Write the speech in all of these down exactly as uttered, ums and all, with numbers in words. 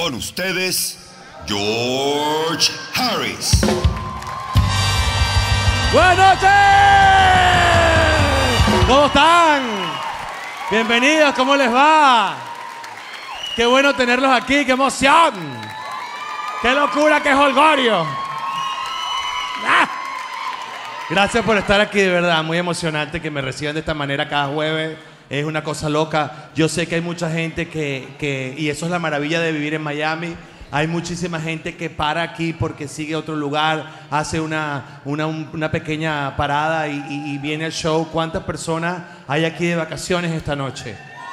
Con ustedes, George Harris. ¡Buenas noches! ¿Cómo están? Bienvenidos, ¿cómo les va? Qué bueno tenerlos aquí, qué emoción. Qué locura, qué jolgorio. ¡Ah! Gracias por estar aquí, de verdad, muy emocionante que me reciban de esta manera cada jueves. Es una cosa loca. Yo sé que hay mucha gente que, que, y eso es la maravilla de vivir en Miami, hay muchísima gente que para aquí porque sigue otro lugar, hace una, una, una pequeña parada y, y, y viene al show. ¿Cuántas personas hay aquí de vacaciones esta noche?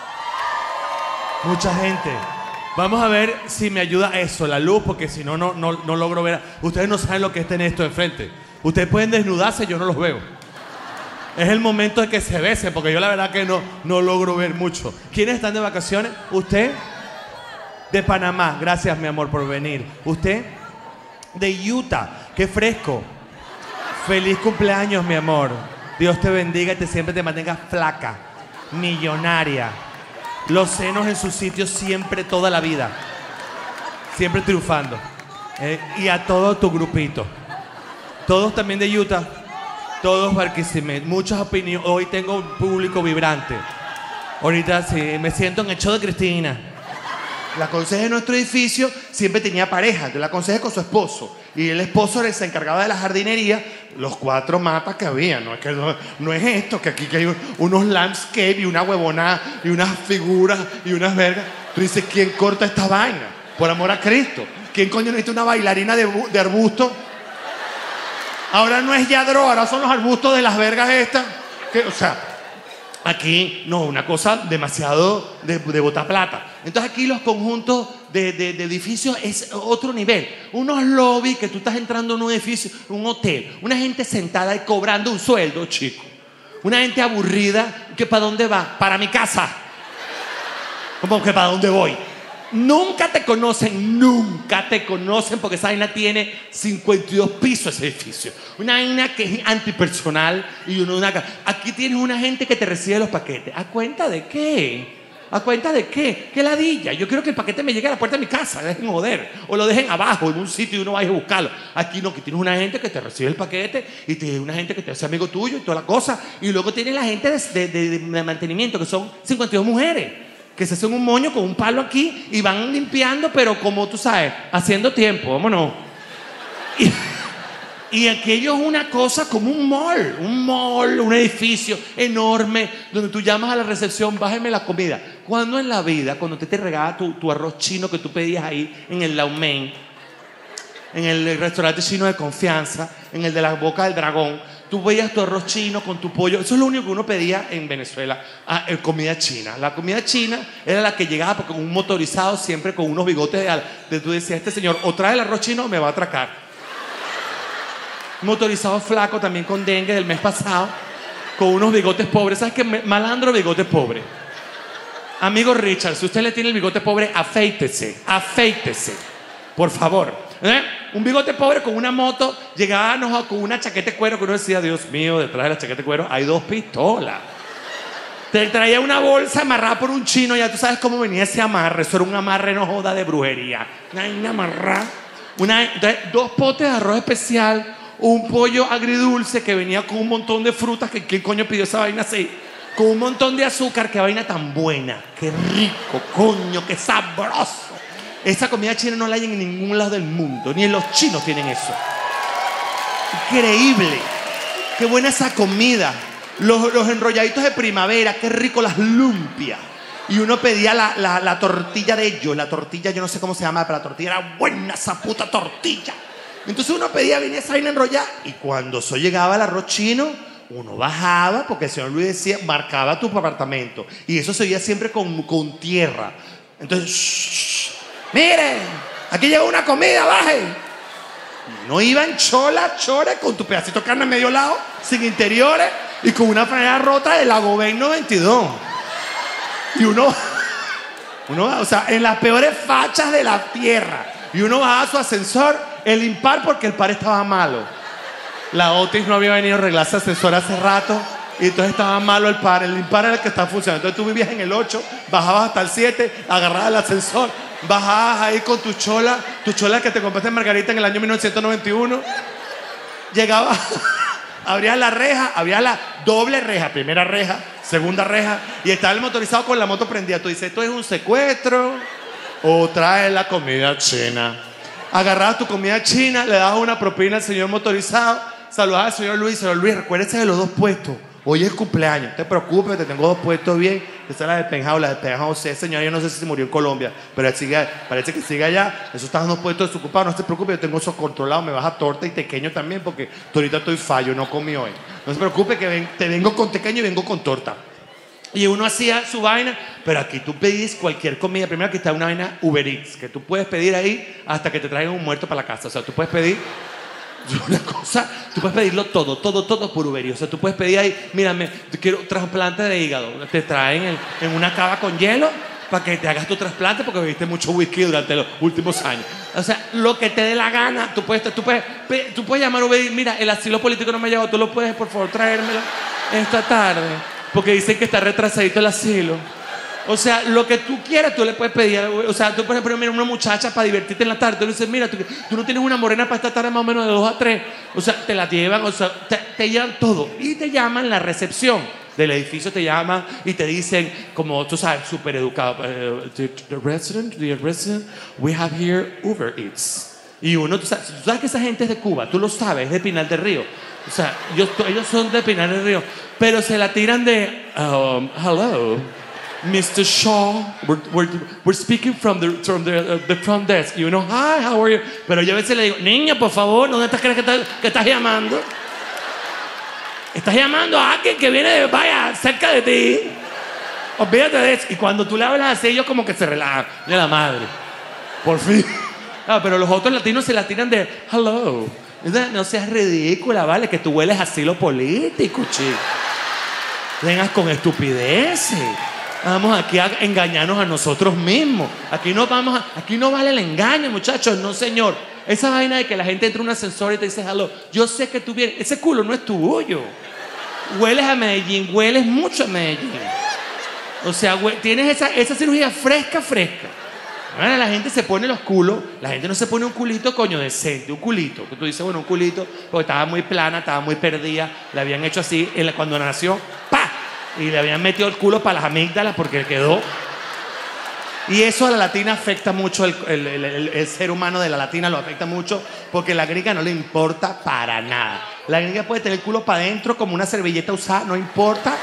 Mucha gente. Vamos a ver si me ayuda eso, la luz, porque si no, no, no, no logro ver. Ustedes no saben lo que es tener esto enfrente. Ustedes pueden desnudarse, yo no los veo. Es el momento de que se besen, porque yo la verdad que no, no logro ver mucho. ¿Quiénes están de vacaciones? ¿Usted? De Panamá. Gracias, mi amor, por venir. ¿Usted? De Utah. ¡Qué fresco! Feliz cumpleaños, mi amor. Dios te bendiga y te siempre te mantenga flaca, millonaria. Los senos en su sitio siempre, toda la vida. Siempre triunfando. Eh, y a todo tu grupito. Todos también de Utah. Todos Barquisimeto, muchas opiniones. Hoy tengo un público vibrante. Ahorita sí, me siento en el show de Cristina. La conserje de nuestro edificio siempre tenía pareja. Yo la aconsejé con su esposo. Y el esposo se encargaba de la jardinería. Los cuatro mapas que había. No es, que no, no es esto, que aquí que hay unos landscapes y una huevonada y unas figuras y unas vergas. Tú dices, ¿quién corta esta vaina? Por amor a Cristo. ¿Quién coño necesita una bailarina de, de arbusto? Ahora no es yadro, ahora son los arbustos de las vergas estas. Que, o sea, aquí, no, una cosa demasiado de, de botar plata. Entonces aquí los conjuntos de, de, de edificios es otro nivel. Unos lobbies que tú estás entrando en un edificio, un hotel. Una gente sentada y cobrando un sueldo, chico. Una gente aburrida, que ¿para dónde va? Para mi casa. ¿Cómo que para dónde voy? Nunca te conocen, nunca te conocen porque esa vaina tiene cincuenta y dos pisos ese edificio. Una vaina que es antipersonal y uno una... Aquí tienes una gente que te recibe los paquetes. ¿A cuenta de qué? ¿A cuenta de qué? ¿Qué ladilla? Yo quiero que el paquete me llegue a la puerta de mi casa, dejen joder. O lo dejen abajo en un sitio y uno vaya a buscarlo. Aquí no, que tienes una gente que te recibe el paquete y tienes una gente que te hace amigo tuyo y toda la cosa. Y luego tienes la gente de, de, de, de mantenimiento que son cincuenta y dos mujeres. Que se hacen un moño con un palo aquí y van limpiando, pero como tú sabes, haciendo tiempo, vámonos. Y, y aquello es una cosa como un mall, un mall, un edificio enorme, donde tú llamas a la recepción, bájeme la comida. ¿Cuándo en la vida, cuando te, te regala tu, tu arroz chino que tú pedías ahí en el Lau Mein, en el restaurante chino de confianza, en el de la Boca del Dragón, tú veías tu arroz chino con tu pollo? Eso es lo único que uno pedía en Venezuela. Ah, eh, comida china. La comida china era la que llegaba porque un motorizado siempre con unos bigotes de, de tú decías, este señor o trae el arroz chino o me va a atracar. Motorizado flaco también con dengue del mes pasado, con unos bigotes pobres. ¿Sabes qué? Malandro, bigote pobre. Amigo Richard, si usted le tiene el bigote pobre, afeítese, afeítese, por favor. ¿Eh? Un bigote pobre con una moto, llegábamos con una chaqueta de cuero que uno decía, Dios mío, detrás de la chaqueta de cuero hay dos pistolas. Te traía una bolsa amarrada por un chino, ya tú sabes cómo venía ese amarre. Eso era un amarre, no joda, de brujería. Una amarrada. Una, entonces, dos potes de arroz especial, un pollo agridulce que venía con un montón de frutas. Que, ¿quién coño pidió esa vaina así? Con un montón de azúcar. Qué vaina tan buena. Qué rico, coño, qué sabroso. Esa comida china no la hay en ningún lado del mundo. Ni en los chinos tienen eso. Increíble. Qué buena esa comida. Los, los enrolladitos de primavera. Qué rico las lumpias. Y uno pedía la, la, la tortilla de ellos. La tortilla, yo no sé cómo se llama, pero la tortilla era buena, esa puta tortilla. Entonces uno pedía, venía esa vaina enrollada. Y cuando eso llegaba al arroz chino, uno bajaba, porque el señor Luis decía, marcaba tu apartamento. Y eso se veía siempre con, con tierra. Entonces, shh, miren, aquí llegó una comida, baje. Y uno iba en chola, chore, con tu pedacito de carne medio lado, sin interiores, y con una franela rota de la Gobain noventa y dos. Y uno, uno, o sea, en las peores fachas de la tierra. Y uno bajaba a su ascensor, el impar porque el par estaba malo. La Otis no había venido a arreglar ese ascensor hace rato. Y entonces estaba malo el par. El impar era el que estaba funcionando. Entonces tú vivías en el ocho, bajabas hasta el siete, agarrabas el ascensor, Bajabas ahí con tu chola, tu chola que te compraste en Margarita en el año mil novecientos noventa y uno. Llegabas, abrías la reja, abrías la doble reja, primera reja, segunda reja, y estaba el motorizado con la moto prendida. Tú dices, ¿esto es un secuestro o traes la comida china? Agarrabas tu comida china, le dabas una propina al señor motorizado, saludabas al señor Luis, señor Luis, recuérdese de los dos puestos. Hoy es cumpleaños, no te preocupes, te tengo dos puestos bien. Esa es la de Penjao, la de Penjao, sí, señor, yo no sé si se murió en Colombia, pero sigue, parece que sigue allá. Eso están dos puestos desocupados, no se preocupe, yo tengo eso controlado, me baja torta y tequeño también, porque ahorita estoy fallo, no comí hoy. No se preocupe que ven, te vengo con tequeño y vengo con torta. Y uno hacía su vaina, pero aquí tú pedís cualquier comida. Primero que está una vaina Uber Eats, que tú puedes pedir ahí hasta que te traigan un muerto para la casa. O sea, tú puedes pedir una cosa, tú puedes pedirlo todo, todo, todo por Uber Eats. O sea, tú puedes pedir ahí, mírame, quiero trasplante de hígado. Te traen en, en una cava con hielo para que te hagas tu trasplante porque bebiste mucho whisky durante los últimos años. O sea, lo que te dé la gana, tú puedes, tú puedes, tú puedes llamar a Uber Eats, mira, el asilo político no me ha llegado, tú lo puedes, por favor, traérmelo esta tarde. Porque dicen que está retrasadito el asilo. O sea, lo que tú quieras, tú le puedes pedir. O sea, tú, por ejemplo, mira, una muchacha para divertirte en la tarde. Tú le dices, mira, tú, tú no tienes una morena para esta tarde más o menos de dos a tres. O sea, te la llevan, o sea, te, te llevan todo. Y te llaman la recepción del edificio, te llaman y te dicen, como tú sabes, súper educado. Uh, the, the resident, the resident, we have here Uber Eats. Y uno, tú sabes, tú sabes que esa gente es de Cuba, tú lo sabes, es de Pinar del Río. O sea, ellos, ellos son de Pinar del Río. Pero se la tiran de, um, hello, mister Shaw, we're, we're, we're speaking from the, from the, uh, the front desk. Y uno, hi, how are you? Pero yo a veces le digo, niña, por favor, ¿dónde estás crees que, estás, que estás llamando? Estás llamando a alguien que viene de, vaya, cerca de ti. Olvídate de eso. Y cuando tú le hablas así, ellos como que se relajan. De la madre. Por fin. Ah, pero los otros latinos se la tiran de, hello. No seas ridícula, ¿vale? Que tú hueles a asilo político, chico. Vengas con estupideces. Vamos aquí a engañarnos a nosotros mismos. Aquí no, vamos a, aquí no vale el engaño, muchachos. No, señor. Esa vaina de que la gente entra en un ascensor y te dice, hello, yo sé que tú vienes. Ese culo no es tuyo. Hueles a Medellín, hueles mucho a Medellín. O sea, tienes esa, esa cirugía fresca, fresca. Bueno, la gente se pone los culos, la gente no se pone un culito, coño, decente, un culito. Que tú dices, bueno, un culito, porque estaba muy plana, estaba muy perdida, le habían hecho así, en la, cuando nació, ¡pa! Y le habían metido el culo para las amígdalas porque quedó. Y eso a la latina afecta mucho, el, el, el, el, el ser humano de la latina lo afecta mucho, porque a la gringa no le importa para nada. La gringa puede tener el culo para adentro como una servilleta usada, no importa.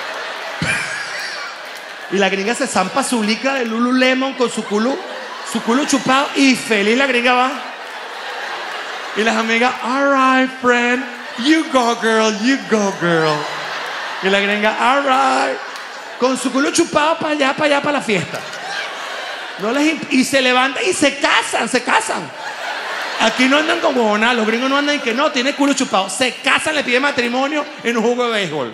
Y la gringa se zampa su licra de Lululemon con su culo, su culo chupado y feliz la gringa va. Y las amigas, all right, friend, you go, girl, you go, girl. Y la gringa, all right, con su culo chupado para allá, para allá, para la fiesta. No les y se levantan y se casan, se casan. Aquí no andan como nada, los gringos no andan y que no, tiene culo chupado. Se casan, le piden matrimonio en un juego de béisbol.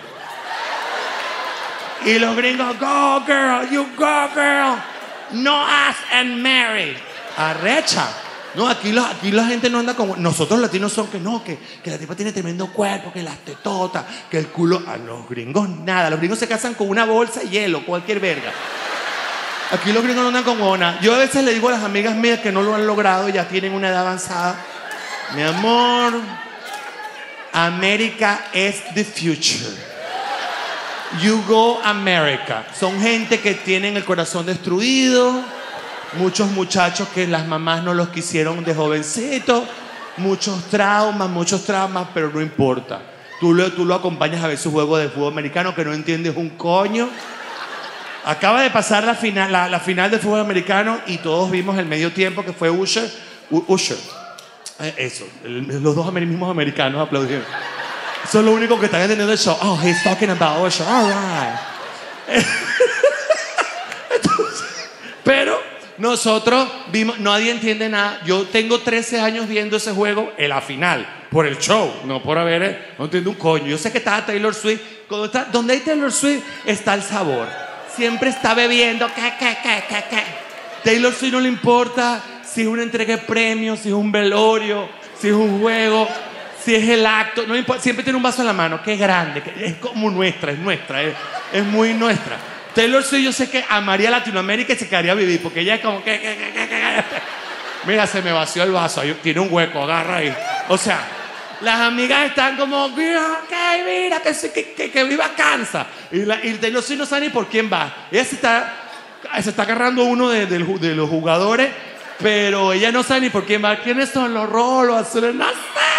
Y los gringos, go girl, you go girl. No ask and marry. Arrecha. No, aquí, los, aquí la gente no anda como... Nosotros latinos son que no, que, que la tipa tiene tremendo cuerpo, que las tetotas, que el culo... A los gringos nada. Los gringos se casan con una bolsa de hielo, cualquier verga. Aquí los gringos no andan como una. Yo a veces le digo a las amigas mías que no lo han logrado, ya tienen una edad avanzada. Mi amor, América es the future. You go America. Son gente que tienen el corazón destruido, muchos muchachos que las mamás no los quisieron de jovencitos, muchos traumas, muchos traumas, pero no importa. Tú lo, tú lo acompañas a ver su juego de fútbol americano que no entiendes un coño. Acaba de pasar la final, la, la final del fútbol americano y todos vimos el medio tiempo que fue Usher. Usher. Eh, eso, el, los dos mismos americanos aplaudieron. Eso es lo único que están entendiendo del show. Oh, he's talking about Usher. All right. Entonces, pero nosotros vimos, nadie entiende nada. Yo tengo trece años viendo ese juego en la final, por el show, no por haber, no entiendo un coño. Yo sé que estaba Taylor Swift. Cuando está, donde hay Taylor Swift está el sabor. Siempre está bebiendo. ¿Qué, qué, qué, qué, qué? Taylor Swift no le importa si es una entrega de premios, si es un velorio, si es un juego, si es el acto. No importa, siempre tiene un vaso en la mano. Qué grande, que es como nuestra, es nuestra, es, es muy nuestra. Taylor Swift yo sé que amaría Latinoamérica y se quedaría a vivir, porque ella es como que... que, que, que, que. Mira, se me vació el vaso, ahí tiene un hueco, agarra ahí. O sea, las amigas están como, mira, que mira, que, que, que, que viva Kansas. Y, la, y Taylor Swift no sabe ni por quién va. Ella se está, se está agarrando uno de, de, de los jugadores, pero ella no sabe ni por quién va. ¿Quiénes son los rojos, los azules? No sé.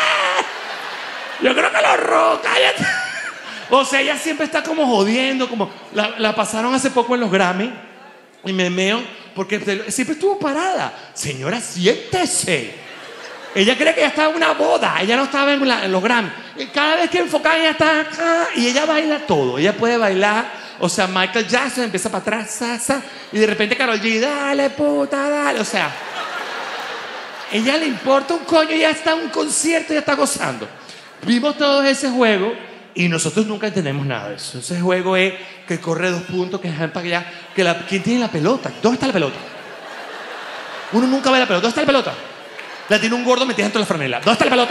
Yo creo que los rojos, cállate. O sea, ella siempre está como jodiendo, como la, la pasaron hace poco en los Grammy y me meo porque siempre estuvo parada. Señora, siéntese. Ella cree que ella estaba en una boda, ella no estaba en, la, en los Grammy. Y cada vez que enfocan ella está acá y ella baila todo. Ella puede bailar, o sea, Michael Jackson empieza para atrás, sa, sa, y de repente Karol G, dale puta, dale. O sea, ella le importa un coño, ella está en un concierto y ya está gozando. Vimos todo ese juego. Y nosotros nunca entendemos nada de eso. Ese juego es que corre dos puntos, que dejan para allá. Que la, ¿quién tiene la pelota? ¿Dónde está la pelota? Uno nunca ve la pelota. ¿Dónde está la pelota? La tiene un gordo metida dentro de la franela. ¿Dónde está la pelota?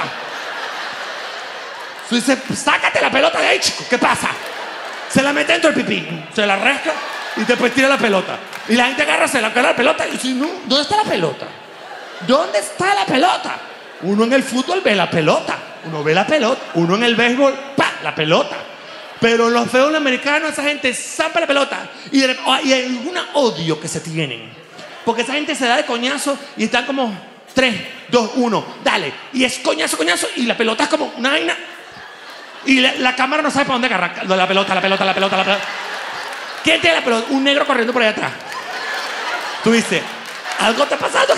Tú dices, sácate la pelota de ahí, chico. ¿Qué pasa? Se la mete dentro del pipí. Se la rasca y después tira la pelota. Y la gente agarra, se la agarra la pelota y dice, no, ¿dónde está la pelota? ¿Dónde está la pelota? Uno en el fútbol ve la pelota. Uno ve la pelota. Uno en el béisbol, ¡pa! La pelota. Pero en los fútbol americanos, esa gente zampa la pelota. Y, de, y hay algún odio que se tienen. Porque esa gente se da de coñazo y están como tres, dos, uno, dale. Y es coñazo, coñazo. Y la pelota es como una vaina. Y la, la cámara no sabe para dónde agarrar. La pelota, la pelota, la pelota, la pelota. ¿Quién tiene la pelota? Un negro corriendo por allá atrás. Tú dices, algo está pasando.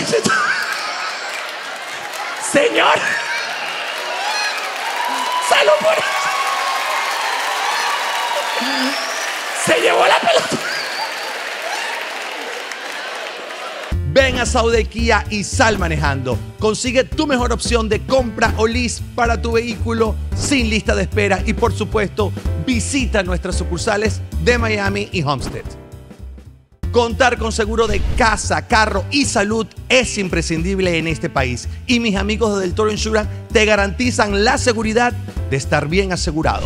Señor. Salud por eso. Se llevó la pelota. Ven a Saude Kia y sal manejando. Consigue tu mejor opción de compra o lease para tu vehículo sin lista de espera. Y por supuesto, visita nuestras sucursales de Miami y Homestead. Contar con seguro de casa, carro y salud es imprescindible en este país. Y mis amigos de Del Toro Insurance te garantizan la seguridad de estar bien asegurado.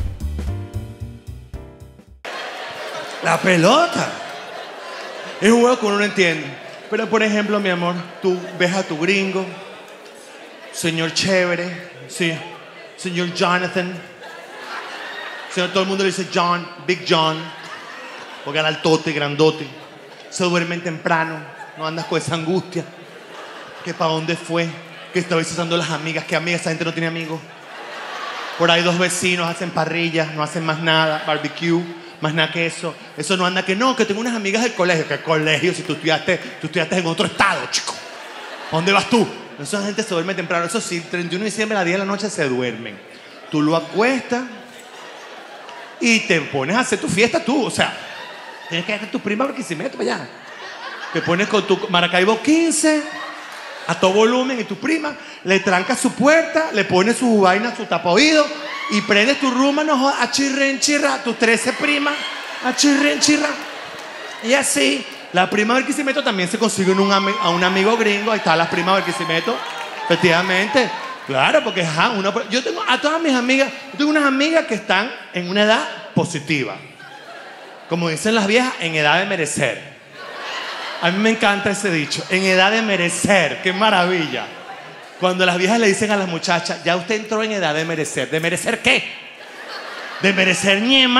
La pelota. Es un juego que uno no entiende. Pero, por ejemplo, mi amor, tú ves a tu gringo, señor chévere, sí, señor Jonathan. Señor, todo el mundo le dice John, Big John, porque era altote, grandote. Se duermen temprano, no andas con esa angustia. Que para dónde fue, que estaba visitando las amigas, que amigas, esa gente no tiene amigos. Por ahí dos vecinos hacen parrillas, no hacen más nada, barbecue. Más nada que eso. Eso no anda que no, que tengo unas amigas del colegio. ¿Qué colegio? Si tú estudiaste, tú estudiaste en otro estado, chico. ¿A dónde vas tú? Esa gente se duerme temprano. Eso sí, treinta y uno de diciembre a las diez de la noche se duermen. Tú lo acuestas y te pones a hacer tu fiesta tú. O sea, tienes que ir a tu prima Barquisimeto para allá. Te pones con tu Maracaibo quince a todo volumen y tu prima le trancas su puerta, le pones su vaina, su tapa oído y prendes tu rumba, no, a chirren, chirra, tus trece primas, a chirren, chirra. Y así, la prima Barquisimeto también se consigue un, a un amigo gringo. Ahí está la prima Barquisimeto, efectivamente. Claro, porque ajá, uno, yo tengo a todas mis amigas, yo tengo unas amigas que están en una edad positiva. Como dicen las viejas, en edad de merecer. A mí me encanta ese dicho, en edad de merecer, qué maravilla. Cuando las viejas le dicen a las muchachas, ya usted entró en edad de merecer. ¿De merecer qué? ¿De merecer ñema?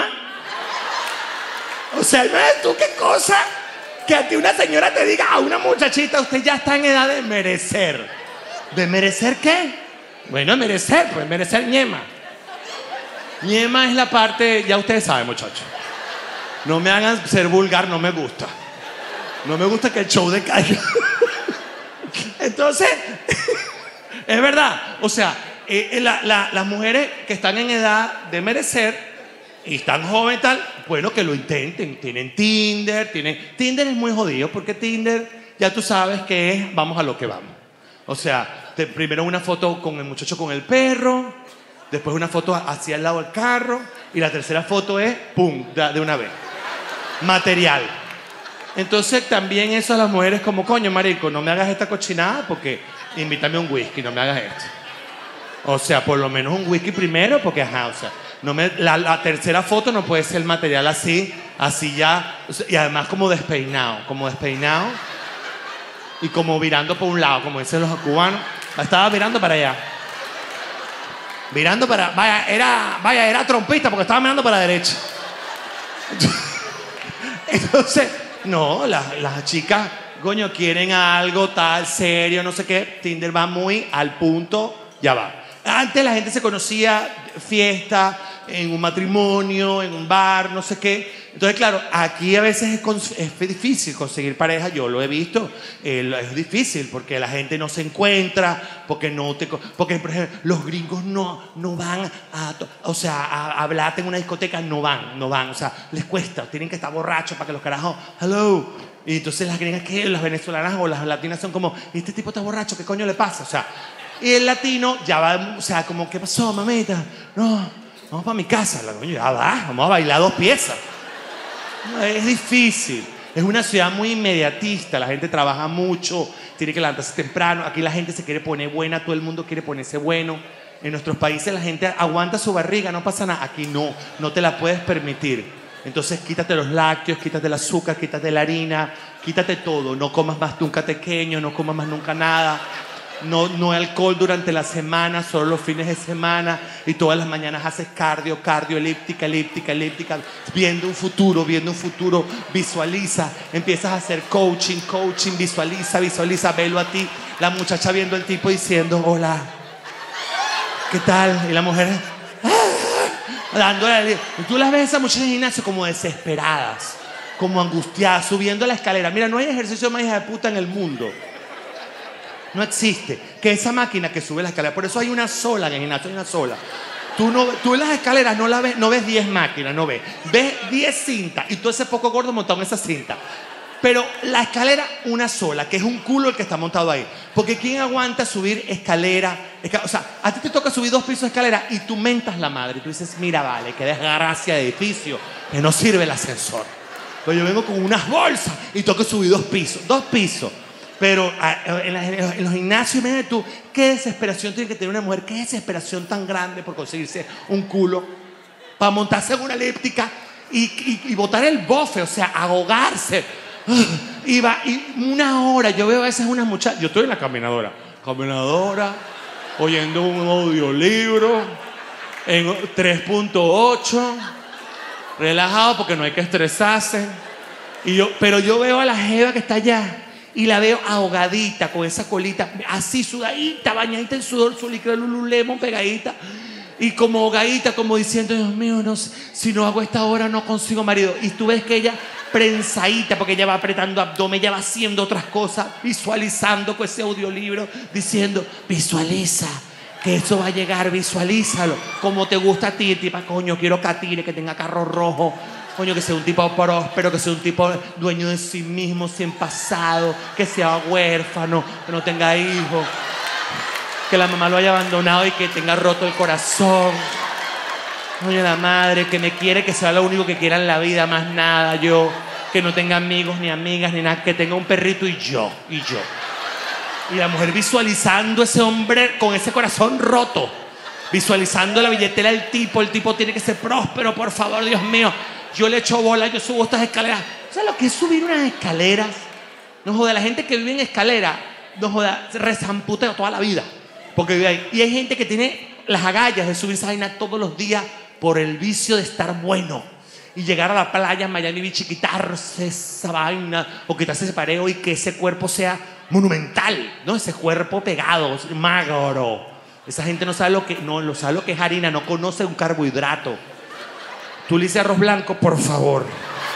O sea, ¿ves tú qué cosa? Que a ti una señora te diga a una muchachita, usted ya está en edad de merecer. ¿De merecer qué? Bueno, merecer, pues merecer ñema. Ñema es la parte, ya ustedes saben, muchachos. No me hagan ser vulgar, no me gusta. No me gusta que el show decaiga. Entonces, es verdad. O sea, eh, la, la, las mujeres que están en edad de merecer y están jóvenes tal, bueno, que lo intenten. Tienen Tinder, tienen... Tinder es muy jodido porque Tinder, ya tú sabes que es, vamos a lo que vamos. O sea, te, primero una foto con el muchacho con el perro, después una foto hacia el lado del carro y la tercera foto es, pum, de, de una vez. Material. Entonces también eso a las mujeres como, coño, marico, no me hagas esta cochinada porque invítame un whisky, no me hagas esto. O sea, por lo menos un whisky primero porque, ajá, o sea, No me, la, la tercera foto no puede ser material así, así ya. Y además como despeinado, como despeinado. Y como virando por un lado, como dicen los cubanos. Estaba virando para allá. Virando para... Vaya, era, vaya, era trompista porque estaba mirando para la derecha. Entonces, no, las, las chicas, coño, quieren algo tal, serio, no sé qué. Tinder va muy al punto, ya va. Antes la gente se conocía, fiesta, en un matrimonio, en un bar, no sé qué. Entonces, claro, aquí a veces es, es difícil conseguir pareja, yo lo he visto, eh, es difícil porque la gente no se encuentra, porque no te... Porque, por ejemplo, los gringos no, no van a... O sea, a, a hablarte en una discoteca, no van, no van. O sea, les cuesta, tienen que estar borrachos para que los carajos... Hello. Y entonces las gringas, ¿qué? Las venezolanas o las latinas son como, este tipo está borracho, ¿qué coño le pasa? O sea, y el latino ya va, o sea, como, ¿qué pasó, mamita? No, vamos para mi casa. La coño, ya va, vamos a bailar dos piezas. Es difícil, es una ciudad muy inmediatista, la gente trabaja mucho, tiene que levantarse temprano, aquí la gente se quiere poner buena, todo el mundo quiere ponerse bueno. En nuestros países la gente aguanta su barriga, no pasa nada, aquí no, no te la puedes permitir. Entonces quítate los lácteos, quítate el azúcar, quítate la harina, quítate todo, no comas más nunca pequeño, no comas más nunca nada. No, no alcohol durante la semana, solo los fines de semana. Y todas las mañanas haces cardio, cardio, elíptica, elíptica, elíptica. Viendo un futuro, viendo un futuro. Visualiza, empiezas a hacer coaching, coaching, visualiza, visualiza, velo a ti. La muchacha viendo al tipo diciendo, hola, ¿qué tal? Y la mujer, ah, dándole. Y tú las ves a esas muchachas en el gimnasio como desesperadas, como angustiadas, subiendo la escalera. Mira, no hay ejercicio más hija de puta en el mundo. No existe. Que esa máquina que sube la escalera. Por eso hay una sola en el gimnasio, hay una sola. Tú, no, tú en las escaleras no, la ves, no ves diez máquinas, no ves. Ves diez cintas y todo ese poco gordo montado en esa cinta. Pero la escalera, una sola, que es un culo el que está montado ahí. Porque ¿quién aguanta subir escalera? Escal o sea, a ti te toca subir dos pisos de escalera y tú mentas la madre. Y tú dices, mira, vale, qué desgracia de edificio, que no sirve el ascensor. Pero yo vengo con unas bolsas y tengo que subir dos pisos. Dos pisos. Pero en, la, en los gimnasios, imagínate tú, qué desesperación tiene que tener una mujer, qué desesperación tan grande por conseguirse un culo, para montarse en una elíptica y, y, y botar el bofe, o sea, ahogarse. Y va, y una hora, yo veo a veces unas muchachas, yo estoy en la caminadora, caminadora, oyendo un audiolibro en tres punto ocho, relajado porque no hay que estresarse. Y yo, pero yo veo a la jeva que está allá. Y la veo ahogadita, con esa colita, así sudadita, bañadita en sudor, su licra Lululemon pegadita. Y como ahogadita, como diciendo, Dios mío, no, si no hago esta hora no consigo marido. Y tú ves que ella prensadita, porque ella va apretando abdomen, ella va haciendo otras cosas, visualizando con ese audiolibro, diciendo, visualiza, que eso va a llegar, visualízalo. Como te gusta a ti, tipo, coño, quiero catire, que tenga carro rojo. Coño, que sea un tipo próspero, que sea un tipo dueño de sí mismo, sin pasado, que sea huérfano, que no tenga hijos, que la mamá lo haya abandonado y que tenga roto el corazón. Coño, la madre, que me quiere, que sea lo único que quiera en la vida, más nada, yo, que no tenga amigos ni amigas ni nada, que tenga un perrito y yo, y yo. Y la mujer visualizando ese hombre con ese corazón roto, visualizando la billetera del tipo, el tipo tiene que ser próspero, por favor, Dios mío. Yo le echo bola, yo subo estas escaleras. ¿Sabes lo que es subir unas escaleras? No joda, la gente que vive en escalera, no joda, rezamputa toda la vida. Porque vive ahí. Y hay gente que tiene las agallas de subir esa vaina todos los días por el vicio de estar bueno. Y llegar a la playa en Miami Beach y quitarse esa vaina o quitarse ese pareo y que ese cuerpo sea monumental, ¿no? Ese cuerpo pegado, magro. Esa gente no sabe lo que, no, no sabe lo que es harina, no conoce un carbohidrato. Tú le dices arroz blanco, por favor.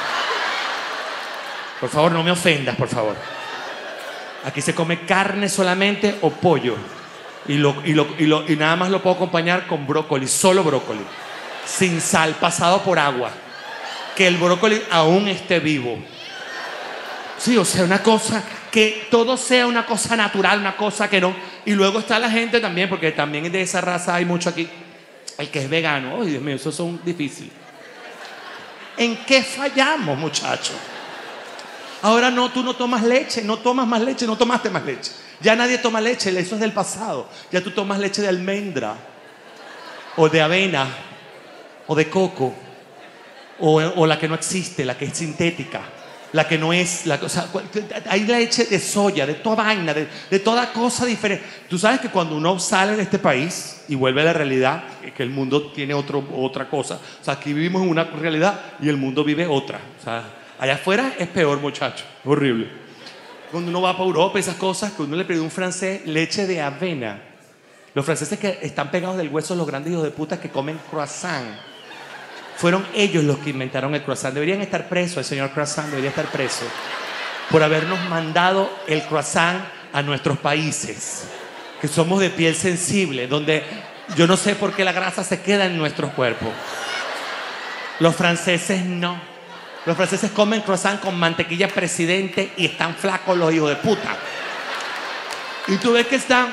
Por favor, no me ofendas, por favor. Aquí se come carne solamente o pollo. Y, lo, y, lo, y, lo, y nada más lo puedo acompañar con brócoli, solo brócoli. Sin sal, pasado por agua. Que el brócoli aún esté vivo. Sí, o sea, una cosa, que todo sea una cosa natural, una cosa que no. Y luego está la gente también, porque también de esa raza hay mucho aquí. El que es vegano, ay Dios mío, esos son difíciles. ¿En qué fallamos, muchachos? Ahora no, tú no tomas leche, no tomas más leche, no tomaste más leche. Ya nadie toma leche, eso es del pasado. Ya tú tomas leche de almendra o de avena o de coco, o, o la que no existe, la que es sintética, la que no es, la, o sea, hay leche de soya, de toda vaina, de, de toda cosa diferente. Tú sabes que cuando uno sale de este país y vuelve a la realidad, que el mundo tiene otro, otra cosa. O sea, aquí vivimos en una realidad y el mundo vive otra. O sea, allá afuera es peor, muchacho, horrible. Cuando uno va para Europa, esas cosas, que uno le pide a un francés leche de avena. Los franceses que están pegados del hueso, los grandes hijos de puta que comen croissant. Fueron ellos los que inventaron el croissant. Deberían estar presos, el señor croissant debería estar preso por habernos mandado el croissant a nuestros países, que somos de piel sensible, donde yo no sé por qué la grasa se queda en nuestros cuerpos. Los franceses no. Los franceses comen croissant con mantequilla presidente y están flacos los hijos de puta. Y tú ves que están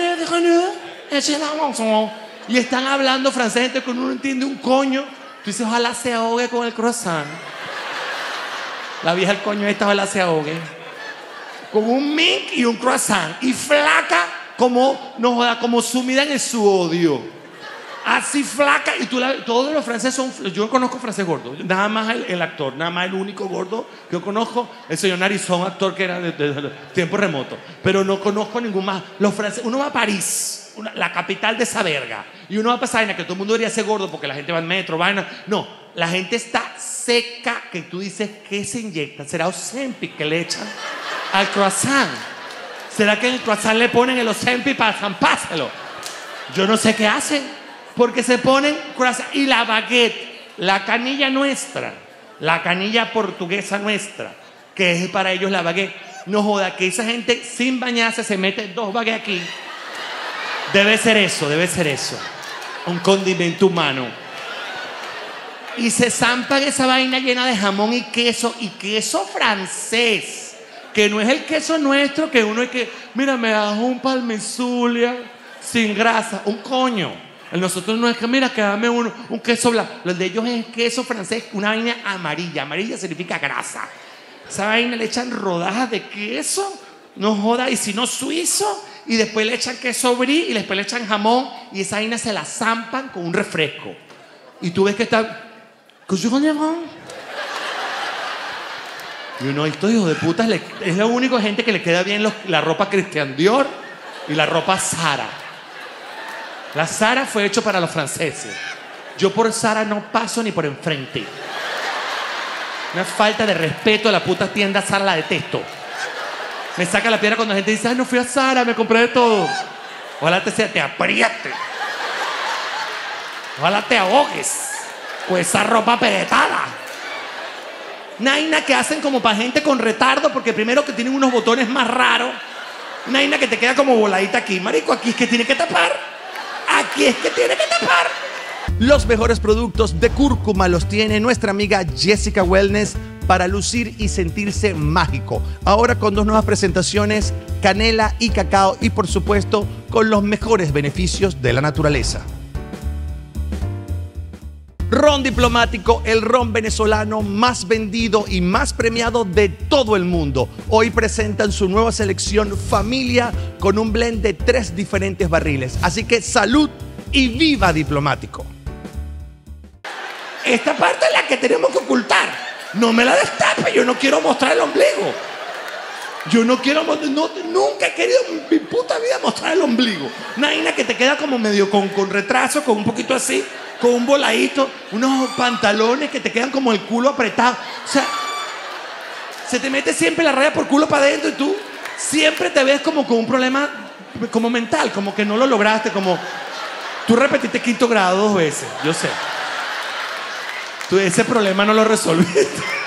y están hablando francés, gente que uno no entiende un coño. Tú dices, ojalá se ahogue con el croissant. La vieja el coño esta, ojalá se ahogue con un mink y un croissant, y flaca como, no joda, como sumida en su odio. Así flaca, y tú la, todos los franceses son, yo no conozco francés gordo, nada más el, el actor, nada más el único gordo que yo conozco, el señor Narizón, actor que era de, de, de, de tiempo remoto, pero no conozco ningún más. Los franceses, uno va a París, una, la capital de esa verga, y uno va a pasar en que todo el mundo debería ser gordo porque la gente va en metro, vaina. No, la gente está seca, que tú dices, ¿qué se inyectan? ¿Será Ozempic que le echan al croissant? ¿Será que en el croissant le ponen el Ozempic para zampárselo? Yo no sé qué hacen. Porque se ponen croissant y la baguette, la canilla nuestra, la canilla portuguesa nuestra, que es para ellos la baguette. No joda, que esa gente sin bañarse se mete dos baguettes aquí. Debe ser eso, debe ser eso. Un condimento humano. Y se zampan esa vaina llena de jamón y queso, y queso francés, que no es el queso nuestro, que uno es que, mira, me das un palmizulia sin grasa, un coño. El nosotros no es que, mira, que dame un, un queso blanco. Los de ellos es queso francés, una vaina amarilla. Amarilla significa grasa. Esa vaina le echan rodajas de queso, no joda, y si no suizo, y después le echan queso brie, y después le echan jamón, y esa vaina se la zampan con un refresco. Y tú ves que está... Y uno, estos hijos de putas, le, es la única gente que le queda bien los, la ropa Christian Dior y la ropa Zara. La Zara fue hecho para los franceses. Yo por Zara no paso ni por enfrente. Una falta de respeto a la puta tienda Zara, la detesto. Me saca la piedra cuando la gente dice, ay, no fui a Zara, me compré de todo. Ojalá te, sea, te apriete. Ojalá te ahogues con esa ropa apretada. Naina que hacen como para gente con retardo, porque primero que tienen unos botones más raros. Naina que te queda como voladita aquí. Marico, aquí es que tiene que tapar. Aquí es que tiene que tapar. Los mejores productos de cúrcuma los tiene nuestra amiga Jessica Wellness para lucir y sentirse mágico. Ahora con dos nuevas presentaciones, canela y cacao, y por supuesto con los mejores beneficios de la naturaleza. Ron Diplomático, el ron venezolano más vendido y más premiado de todo el mundo. Hoy presentan su nueva selección Familia con un blend de tres diferentes barriles. Así que salud y viva Diplomático. Esta parte es la que tenemos que ocultar. No me la destape, yo no quiero mostrar el ombligo. Yo no quiero mostrar, no, nunca he querido en mi puta vida mostrar el ombligo. Una vaina que te queda como medio con, con retraso, con un poquito así, con un voladito, unos pantalones que te quedan como el culo apretado. O sea, se te mete siempre la raya por culo para adentro y tú siempre te ves como con un problema como mental, como que no lo lograste, como tú repetiste quinto grado dos veces, yo sé. Tú ese problema no lo resolviste.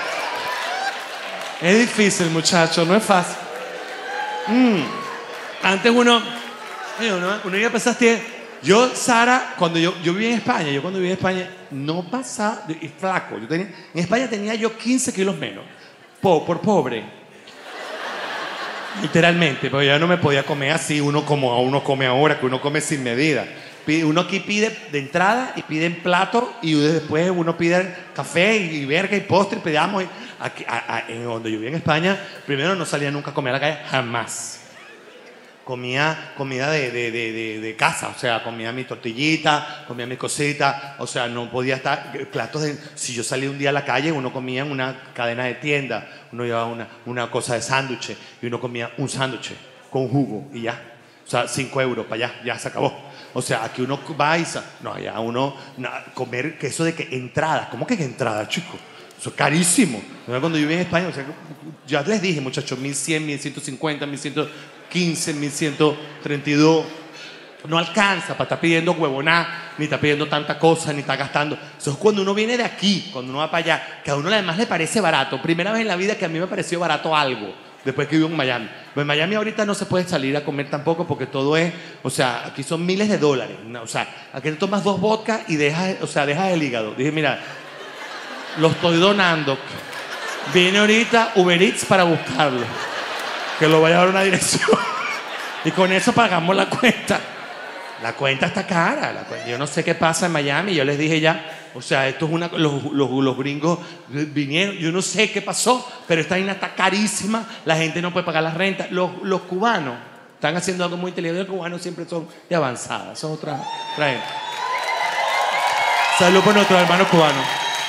Es difícil, muchacho, no es fácil. Mm. Antes uno, uno, uno iba a pensar, yo, Sara, cuando yo, yo viví en España, yo cuando viví en España, no pasaba, y flaco, yo tenía, en España tenía yo quince kilos menos, po, por pobre. Literalmente, porque ya no me podía comer así, uno como uno come ahora, que uno come sin medida. Uno aquí pide de entrada y pide en plato, y después uno pide café y verga y postre y pedíamos. Aquí, a, a, en donde yo vivía en España, primero no salía nunca a comer a la calle, jamás. comía comida de, de, de, de, de casa, o sea, comía mi tortillita, comía mis cositas, o sea, no podía estar, platos de, si yo salía un día a la calle, uno comía en una cadena de tienda, uno llevaba una, una cosa de sándwich y uno comía un sándwich con jugo y ya, o sea, cinco euros para allá, ya se acabó. O sea, aquí uno va y sa- no, allá uno, no, comer queso de que entrada, ¿cómo que entrada, chico? Eso es carísimo. Cuando yo viví en España, o sea, ya les dije, muchachos, mil cien, mil ciento cincuenta, mil ciento quince, mil ciento treinta y dos. No alcanza para estar pidiendo huevoná, ni está pidiendo tanta cosa, ni está gastando. Eso es cuando uno viene de aquí, cuando uno va para allá, que a uno además le parece barato. Primera vez en la vida que a mí me pareció barato algo, después que vivo en Miami. Pero en Miami ahorita no se puede salir a comer tampoco porque todo es, o sea, aquí son miles de dólares. ¿No? O sea, aquí te tomas dos vodka y dejas, o sea, dejas el hígado. Dije, mira, lo estoy donando. Viene ahorita Uber Eats para buscarlo. Que lo vaya a dar una dirección. Y con eso pagamos la cuenta. La cuenta está cara. La cuenta. Yo no sé qué pasa en Miami. Yo les dije ya, o sea, esto es una... Los, los, los gringos vinieron. Yo no sé qué pasó, pero esta vaina está carísima. La gente no puede pagar la renta. Los, los cubanos están haciendo algo muy inteligente. Los cubanos siempre son de avanzada. Son otra, otra gente. Salud por nuestros hermanos cubanos.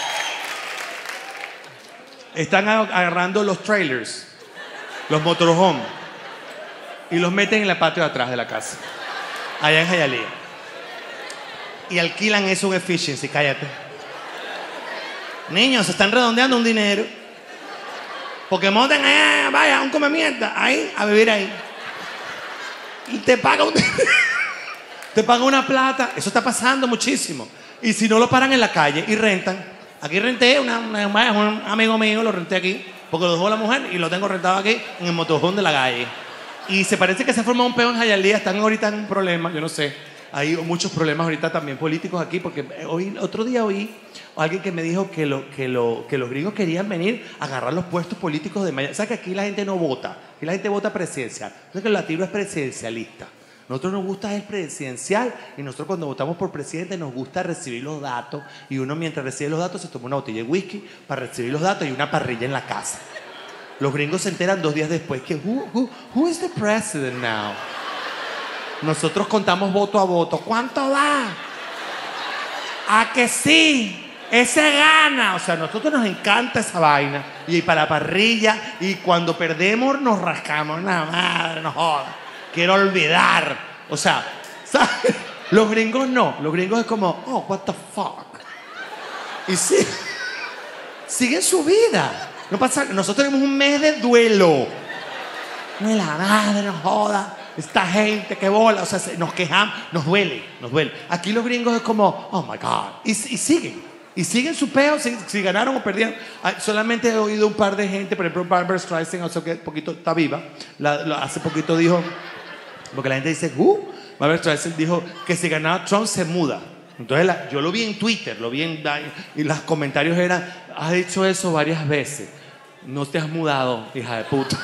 Están agarrando los trailers, los motorhomes, y los meten en el patio de atrás de la casa, allá en Hialeah. Y alquilan eso en Efficiency, cállate. Niños, se están redondeando un dinero. Porque monten allá, vaya, un come mierda, ahí, a vivir ahí. Y te paga un te paga una plata. Eso está pasando muchísimo. Y si no lo paran en la calle y rentan. Aquí renté, una, una, un amigo mío lo renté aquí, porque lo dejó la mujer y lo tengo rentado aquí en el motorhome de la calle. Y se parece que se ha formado un peo en Hialeah, están ahorita en un problema, yo no sé. Hay muchos problemas ahorita también políticos aquí, porque hoy, otro día oí a alguien que me dijo que, lo, que, lo, que los gringos querían venir a agarrar los puestos políticos de Miami. O sea que aquí la gente no vota, aquí la gente vota presidencial. Entonces que el latino es presidencialista. Nosotros nos gusta el presidencial y nosotros cuando votamos por presidente nos gusta recibir los datos y uno mientras recibe los datos se toma una botella de whisky para recibir los datos y una parrilla en la casa. Los gringos se enteran dos días después que who, who, who is the president now? Nosotros contamos voto a voto. ¿Cuánto va? ¿A que sí? Ese gana. O sea, a nosotros nos encanta esa vaina. Y para la parrilla y cuando perdemos nos rascamos. Nada madre, no joda. Quiero olvidar. O sea, ¿sabes? Los gringos no. Los gringos es como, oh, what the fuck. Y sí, siguen su vida. No pasa, nosotros tenemos un mes de duelo. No es la madre, no joda. Esta gente, qué bola. O sea, nos quejamos, nos duele, nos duele. Aquí los gringos es como, oh my God. Y, y siguen. Y siguen su peo, si, si ganaron o perdieron. Ay, solamente he oído un par de gente, por ejemplo, Barbara Streisand, o sea, que poquito está viva. La, la, hace poquito dijo, porque la gente dice, uh, Barbara Streisand dijo que si ganaba Trump se muda. Entonces la, yo lo vi en Twitter, lo vi en, y los comentarios eran, has dicho eso varias veces. No te has mudado, hija de puta.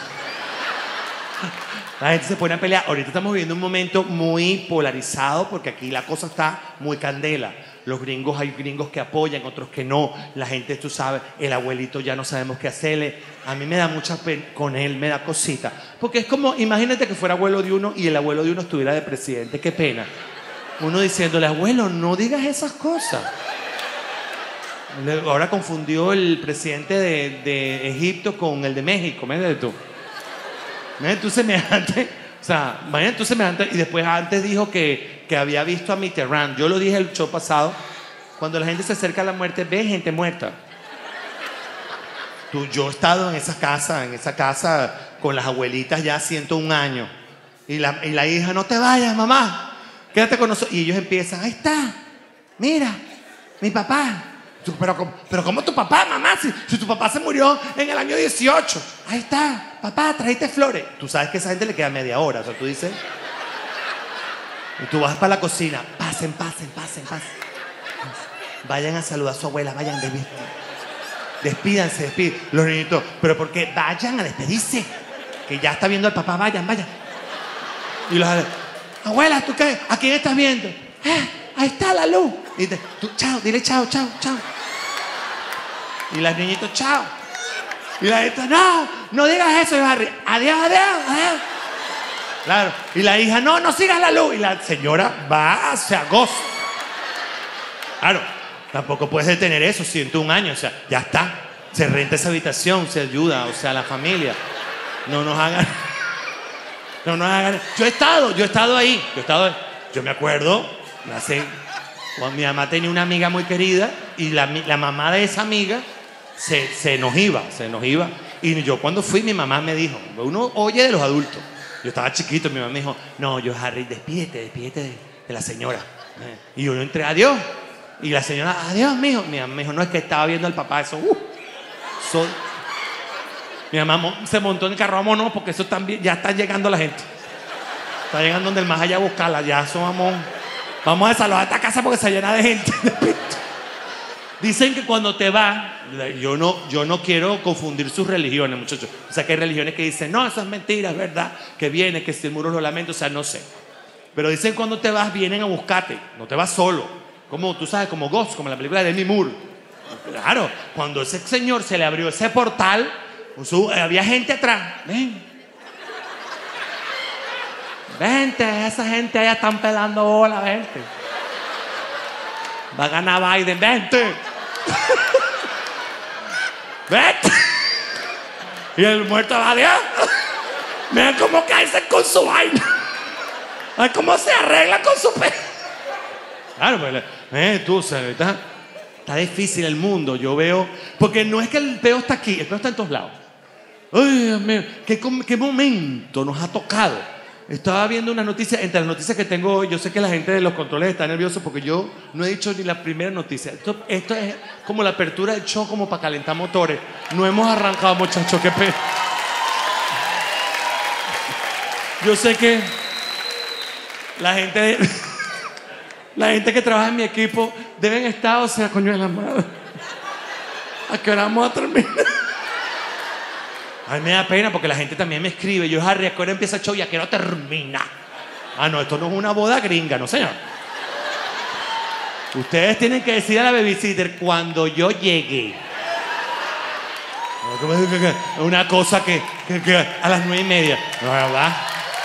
La gente se pone a pelear. Ahorita estamos viviendo un momento muy polarizado porque aquí la cosa está muy candela. Los gringos, hay gringos que apoyan, otros que no. La gente, tú sabes, el abuelito ya no sabemos qué hacerle. A mí me da mucha pena con él, me da cosita. Porque es como, imagínate que fuera abuelo de uno y el abuelo de uno estuviera de presidente. Qué pena. Uno diciéndole, abuelo, no digas esas cosas. Ahora confundió el presidente de, de Egipto con el de México. Imagínate tú. Imagínate tú semejante. O sea, imagínate tú semejante. Y después antes dijo que, que había visto a Mitterrand. Yo lo dije el show pasado. Cuando la gente se acerca a la muerte, ve gente muerta. Tú, yo he estado en esa casa, en esa casa con las abuelitas ya ciento un años. Y la, y la hija, no te vayas, mamá. Quédate con nosotros. Y ellos empiezan, ahí está. Mira, mi papá. Pero, pero ¿cómo tu papá, mamá? Si, si tu papá se murió en el año dieciocho. Ahí está, papá, trajiste flores. Tú sabes que a esa gente le queda media hora. O sea, tú dices... Y tú vas para la cocina. Pasen, pasen, pasen, pasen. Vayan a saludar a su abuela, vayan, despídanse. Despídanse, despídanse. Los niñitos, pero ¿por qué? Vayan a despedirse. Que ya está viendo al papá, vayan, vayan. Y los abuela, ¿tú qué? ¿A quién estás viendo? Eh, ahí está la luz. Y te, tú, chao, dile chao, chao, chao. Y las niñitos, chao. Y la gente, no, no digas eso, Harry. Adiós, adiós, adiós. Claro. Y la hija, no, no sigas la luz. Y la señora va, se agosta. Claro, tampoco puedes detener eso, ciento un años, o sea, ya está. Se renta esa habitación, se ayuda, o sea, la familia. No nos hagan... No nos hagan... Yo he estado, yo he estado ahí. Yo he estado ahí. Yo me acuerdo, hace... Cuando mi mamá tenía una amiga muy querida y la, la mamá de esa amiga se, se nos iba, se nos iba. Y yo cuando fui, mi mamá me dijo, uno oye de los adultos. Yo estaba chiquito, mi mamá me dijo, no, yo Harry, despídete, despídete de, de la señora. Y yo entré, adiós. Y la señora, adiós, mijo. Mi mamá me dijo, no, es que estaba viendo al papá, eso, uh, eso. Mi mamá se montó en el carro, vámonos, porque eso también, ya está llegando la gente. Está llegando donde el más allá a buscarla, ya eso vamos... Vamos a desalojar esta casa porque se llena de gente. Dicen que cuando te vas, yo no, yo no quiero confundir sus religiones, muchachos. O sea, que hay religiones que dicen, no, eso es mentira, es verdad, que viene, que si el muro lo lamenta, o sea, no sé. Pero dicen que cuando te vas, vienen a buscarte. No te vas solo. Como tú sabes, como Ghost, como la película de Demi Moore. Claro, cuando ese señor se le abrió ese portal, había gente atrás. Ven. Vente, esa gente allá están pelando bola, vente. Va a ganar Biden, vente. Vente. Y el muerto va a Dios. Miren cómo caerse con su vaina. Ay, cómo se arregla con su pe. Claro, pues, eh, tú sabes, está, está difícil el mundo. Yo veo, porque no es que el peo está aquí, el peo está en todos lados. Ay, Dios mío, qué, qué momento nos ha tocado. Estaba viendo una noticia, entre las noticias que tengo hoy, yo sé que la gente de los controles está nerviosa porque yo no he dicho ni la primera noticia. Esto, esto es como la apertura del show, como para calentar motores. No hemos arrancado, muchachos, qué pena. Yo sé que la gente, la gente que trabaja en mi equipo deben estar, o sea, coño de la madre. ¿A qué hora vamos a terminar? A mí me da pena porque la gente también me escribe. Yo, Harry, ¿a qué hora empieza el show y a qué hora termina? Ah, no, esto no es una boda gringa, no señor. Ustedes tienen que decir a la babysitter cuando yo llegue. Una cosa que, que, que a las nueve y media. No, ¿verdad?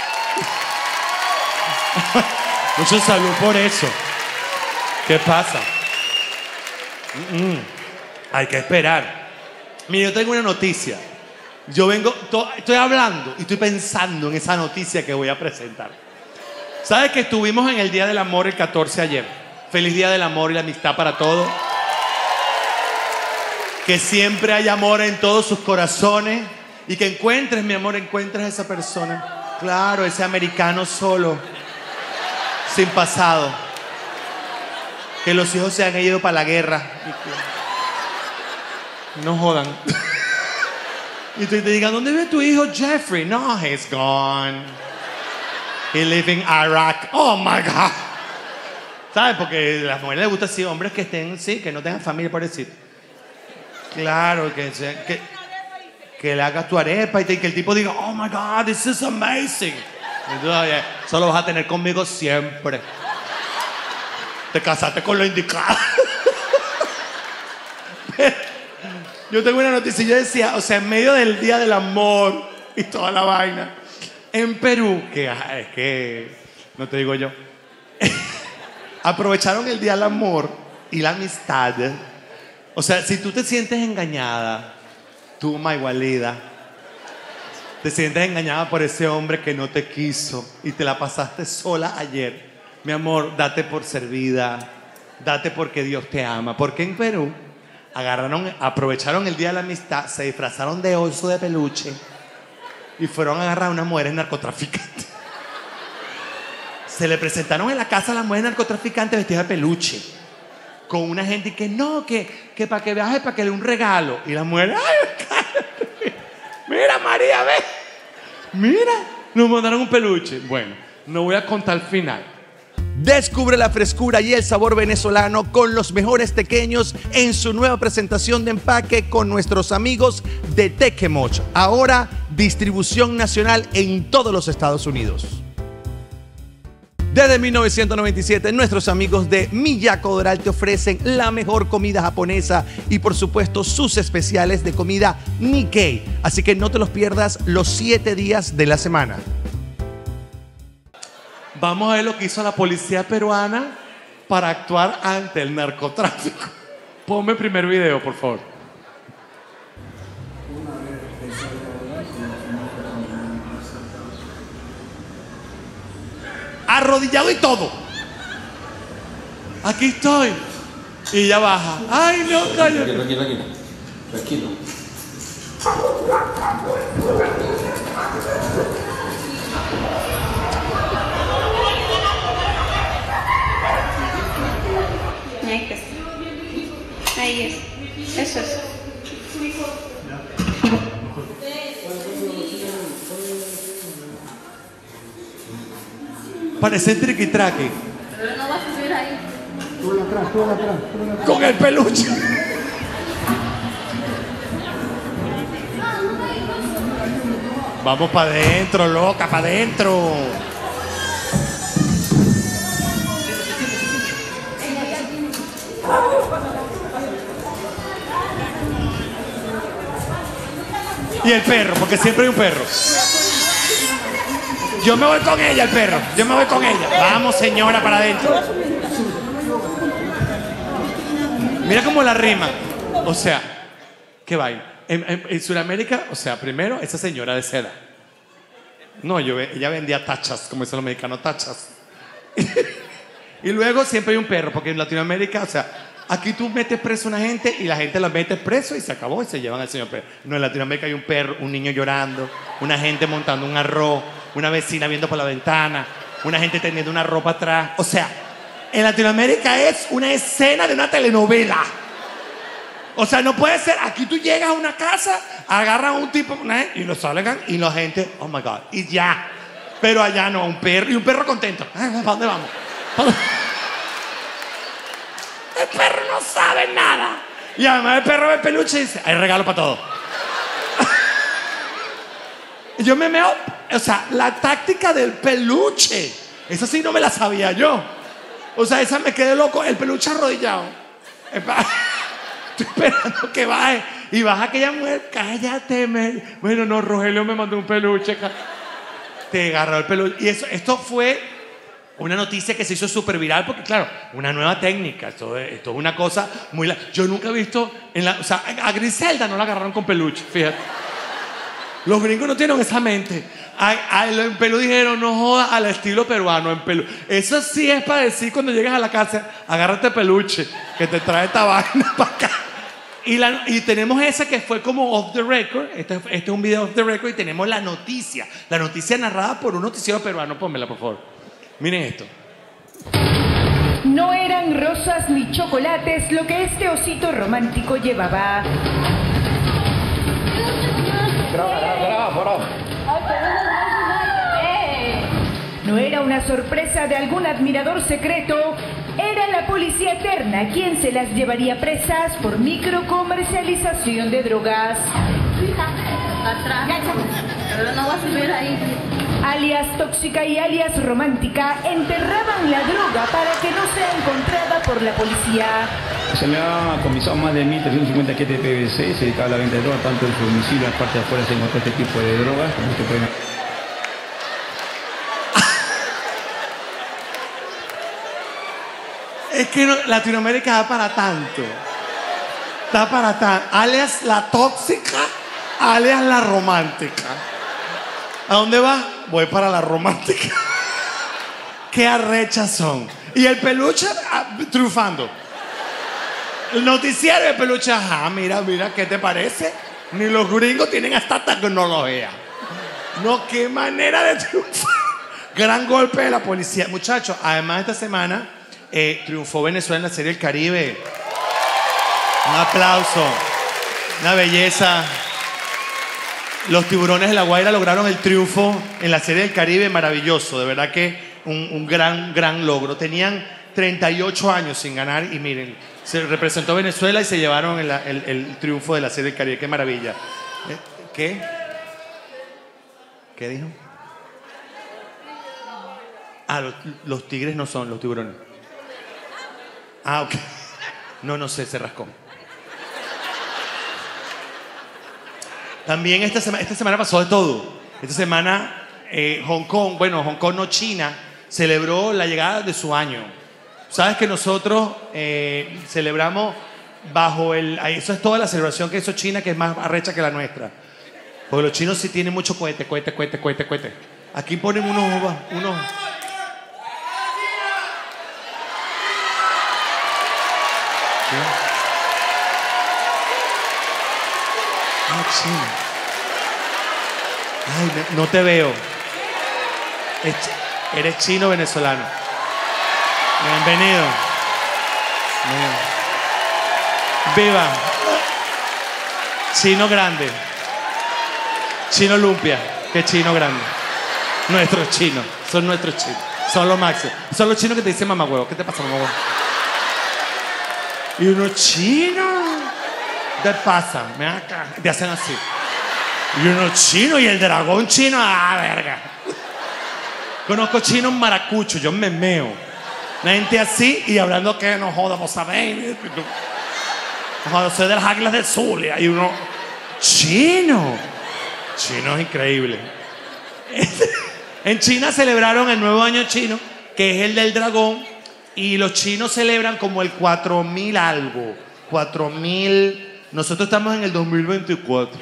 Mucho salud por eso. ¿Qué pasa? Mm-mm. Hay que esperar. Mira, yo tengo una noticia. Yo vengo, to, estoy hablando y estoy pensando en esa noticia que voy a presentar. ¿Sabes que estuvimos en el Día del Amor el catorce ayer? Feliz Día del Amor y la amistad para todos. Que siempre haya amor en todos sus corazones y que encuentres, mi amor, encuentres a esa persona. Claro, ese americano solo, sin pasado. Que los hijos se han ido para la guerra. No jodan. Y te digan, ¿dónde vive tu hijo Jeffrey? No, he's gone. He live in Iraq. Oh my God. ¿Sabes? Porque a las mujeres les gusta así, hombres que estén, sí, que no tengan familia, por decir. Claro, que, que, que le hagas tu arepa y te, que el tipo diga, oh my God, this is amazing. Y tú, oye, eso lo vas a tener conmigo siempre. Te casaste con lo indicado. Yo tengo una noticia, yo decía, o sea, en medio del Día del Amor y toda la vaina, en Perú, que es que, no te digo yo, aprovecharon el Día del Amor y la amistad. O sea, si tú te sientes engañada, tú, Maigualida, te sientes engañada por ese hombre que no te quiso y te la pasaste sola ayer, mi amor, date por servida, date porque Dios te ama. Porque en Perú agarraron, aprovecharon el Día de la Amistad, se disfrazaron de oso de peluche y fueron a agarrar a unas mujeres narcotraficantes. Se le presentaron en la casa a las mujeres narcotraficantes vestidas de peluche, con una gente que no, que, que para que viaje, para que le dé un regalo. Y las mujeres, ay, cállate. Mira, María, ve. Mira, nos mandaron un peluche. Bueno, no voy a contar el final. Descubre la frescura y el sabor venezolano con los mejores tequeños en su nueva presentación de empaque con nuestros amigos de Tequemoch. Ahora distribución nacional en todos los Estados Unidos. Desde mil novecientos noventa y siete, nuestros amigos de Miyako Doral te ofrecen la mejor comida japonesa y por supuesto sus especiales de comida Nikkei. Así que no te los pierdas los siete días de la semana. Vamos a ver lo que hizo la policía peruana para actuar ante el narcotráfico. Ponme el primer video, por favor. Arrodillado y todo. Aquí estoy. Y ella baja. Ay, no, cállate. Tranquilo, tranquilo. Tranquilo. Ahí está. Ahí es. Eso es. Parece triqui-traqui. Pero no vas a subir ahí. Con el peluche. Vamos para adentro, loca, para adentro. Y el perro, porque siempre hay un perro. Yo me voy con ella, el perro. Yo me voy con ella. Vamos, señora, para adentro. Mira cómo la rima. O sea, ¿qué va ahí? En, en, en Sudamérica, o sea, primero, esa señora de seda. No, yo, ella vendía tachas, como dicen los mexicanos, tachas. Y luego siempre hay un perro, porque en Latinoamérica, o sea, aquí tú metes preso a una gente y la gente la mete preso y se acabó y se llevan al señor perro. No, en Latinoamérica hay un perro, un niño llorando, una gente montando un arroz, una vecina viendo por la ventana, una gente teniendo una ropa atrás. O sea, en Latinoamérica es una escena de una telenovela. O sea, no puede ser, aquí tú llegas a una casa, agarran a un tipo y lo salgan y la gente, oh my God, y ya. Pero allá no, un perro, y un perro contento. ¿Para dónde vamos? ¿Para dónde? El perro no sabe nada. Y además el perro ve peluche y dice, hay regalo para todo. Yo me meo, o sea, la táctica del peluche, esa sí no me la sabía yo. O sea, esa me quedé loco, el peluche arrodillado. Estoy esperando que baje. Y baja aquella mujer, cállate. Me... Bueno, no, Rogelio me mandó un peluche. Te agarró el peluche. Y eso, esto fue una noticia que se hizo súper viral porque, claro, una nueva técnica. Esto, esto es una cosa muy... La... Yo nunca he visto... En la... O sea, a Griselda no la agarraron con peluche, fíjate. Los gringos no tienen esa mente. A, a, en Perú dijeron, no jodas, al estilo peruano, en Perú. Eso sí es para decir cuando llegas a la casa, agárrate peluche, que te trae esta vaina para acá. Y, la, y tenemos esa que fue como off the record. Este, este es un video off the record y tenemos la noticia. La noticia narrada por un noticiero peruano. Pónmela, por favor. Miren esto. No eran rosas ni chocolates lo que este osito romántico llevaba. Graba, graba, graba, por favor. No era una sorpresa de algún admirador secreto, era la policía eterna quien se las llevaría presas por microcomercialización de drogas. Atrás. Pero no vas a subir ahí. Alias tóxica y alias romántica enterraban la droga para que no sea encontrada por la policía. Se le ha comisado más de mil trescientos cincuenta quilates de P V C, se dedicaba a la venta de drogas, tanto en su domicilio, en la parte de afuera se encontró este tipo de drogas, como ustedes pueden... Es que no, Latinoamérica da para tanto. Da para tanto. Alias la tóxica, alias la romántica. ¿A dónde vas? Voy para la romántica. Qué arrechas son. Y el peluche ah, triunfando. El noticiero de peluche, ajá, mira, mira, ¿qué te parece? Ni los gringos tienen hasta tecnología. No, qué manera de triunfar. Gran golpe de la policía. Muchachos, además esta semana eh, triunfó Venezuela en la Serie del Caribe. Un aplauso. Una belleza. Los Tiburones de La Guaira lograron el triunfo en la Serie del Caribe, maravilloso. De verdad que un, un gran, gran logro. Tenían treinta y ocho años sin ganar y miren, se representó Venezuela y se llevaron el, el, el triunfo de la Serie del Caribe. ¡Qué maravilla! ¿Qué? ¿Qué dijo? Ah, los, los tigres no son los tiburones. Ah, ok. No, no sé, se rascó. También esta semana, esta semana pasó de todo. Esta semana eh, Hong Kong, bueno, Hong Kong no, China, celebró la llegada de su año. Sabes que nosotros eh, celebramos bajo el... Eso es toda la celebración que hizo China, que es más arrecha que la nuestra. Porque los chinos sí tienen mucho cohete, cohete, cohete, cohete, cohete. Aquí ponen unos... unos ¿sí? Ah, chino. Ay, no te veo. Eres chino venezolano. Bienvenido. Viva. Chino grande. Chino lumpia. Que chino grande. Nuestros chinos. Son nuestros chinos. Son los máximos. Son los chinos que te dicen mamá huevo. ¿Qué te pasa, mamá huevo? Y unos chinos. ¿Qué pasa? Ven acá. Te hacen así. Y unos chinos y el dragón chino. Ah, verga. Conozco chinos maracuchos. Yo me meo. La gente así y hablando que no joda, vos sabéis. No joda, soy de las Águilas del Zulia. Y uno. Chino. Chino es increíble. En China celebraron el nuevo año chino, que es el del dragón. Y los chinos celebran como el cuatro mil algo. cuatro mil. Nosotros estamos en el dos mil veinticuatro.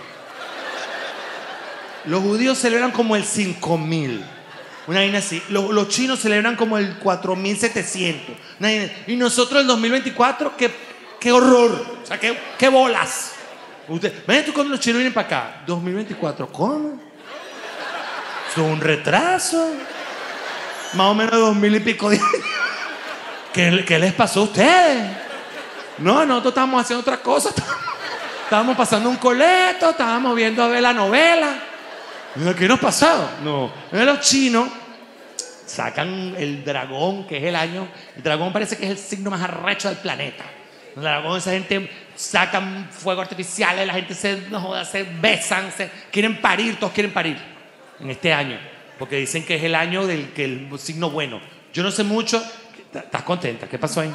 Los judíos celebran como el cinco mil. Una vaina así. Los, los chinos celebran como el cuatro mil setecientos. Y nosotros el dos mil veinticuatro, qué, qué horror. O sea, qué, qué bolas. Usted, ven tú cuando los chinos vienen para acá. dos mil veinticuatro, ¿cómo? Es un retraso. Más o menos dos mil y pico de años. ¿Qué, ¿Qué les pasó a ustedes? No, nosotros estábamos haciendo otra cosa. Estábamos pasando un coleto, estábamos viendo a ver la novela. ¿Qué nos pasó? No. Los chinos sacan el dragón, que es el año. El dragón parece que es el signo más arrecho del planeta. El dragón, esa gente sacan fuego artificial, la gente se, no joda, se besan, se quieren parir, todos quieren parir en este año. Porque dicen que es el año del que el signo bueno. Yo no sé mucho. ¿Estás contenta? ¿Qué pasó ahí?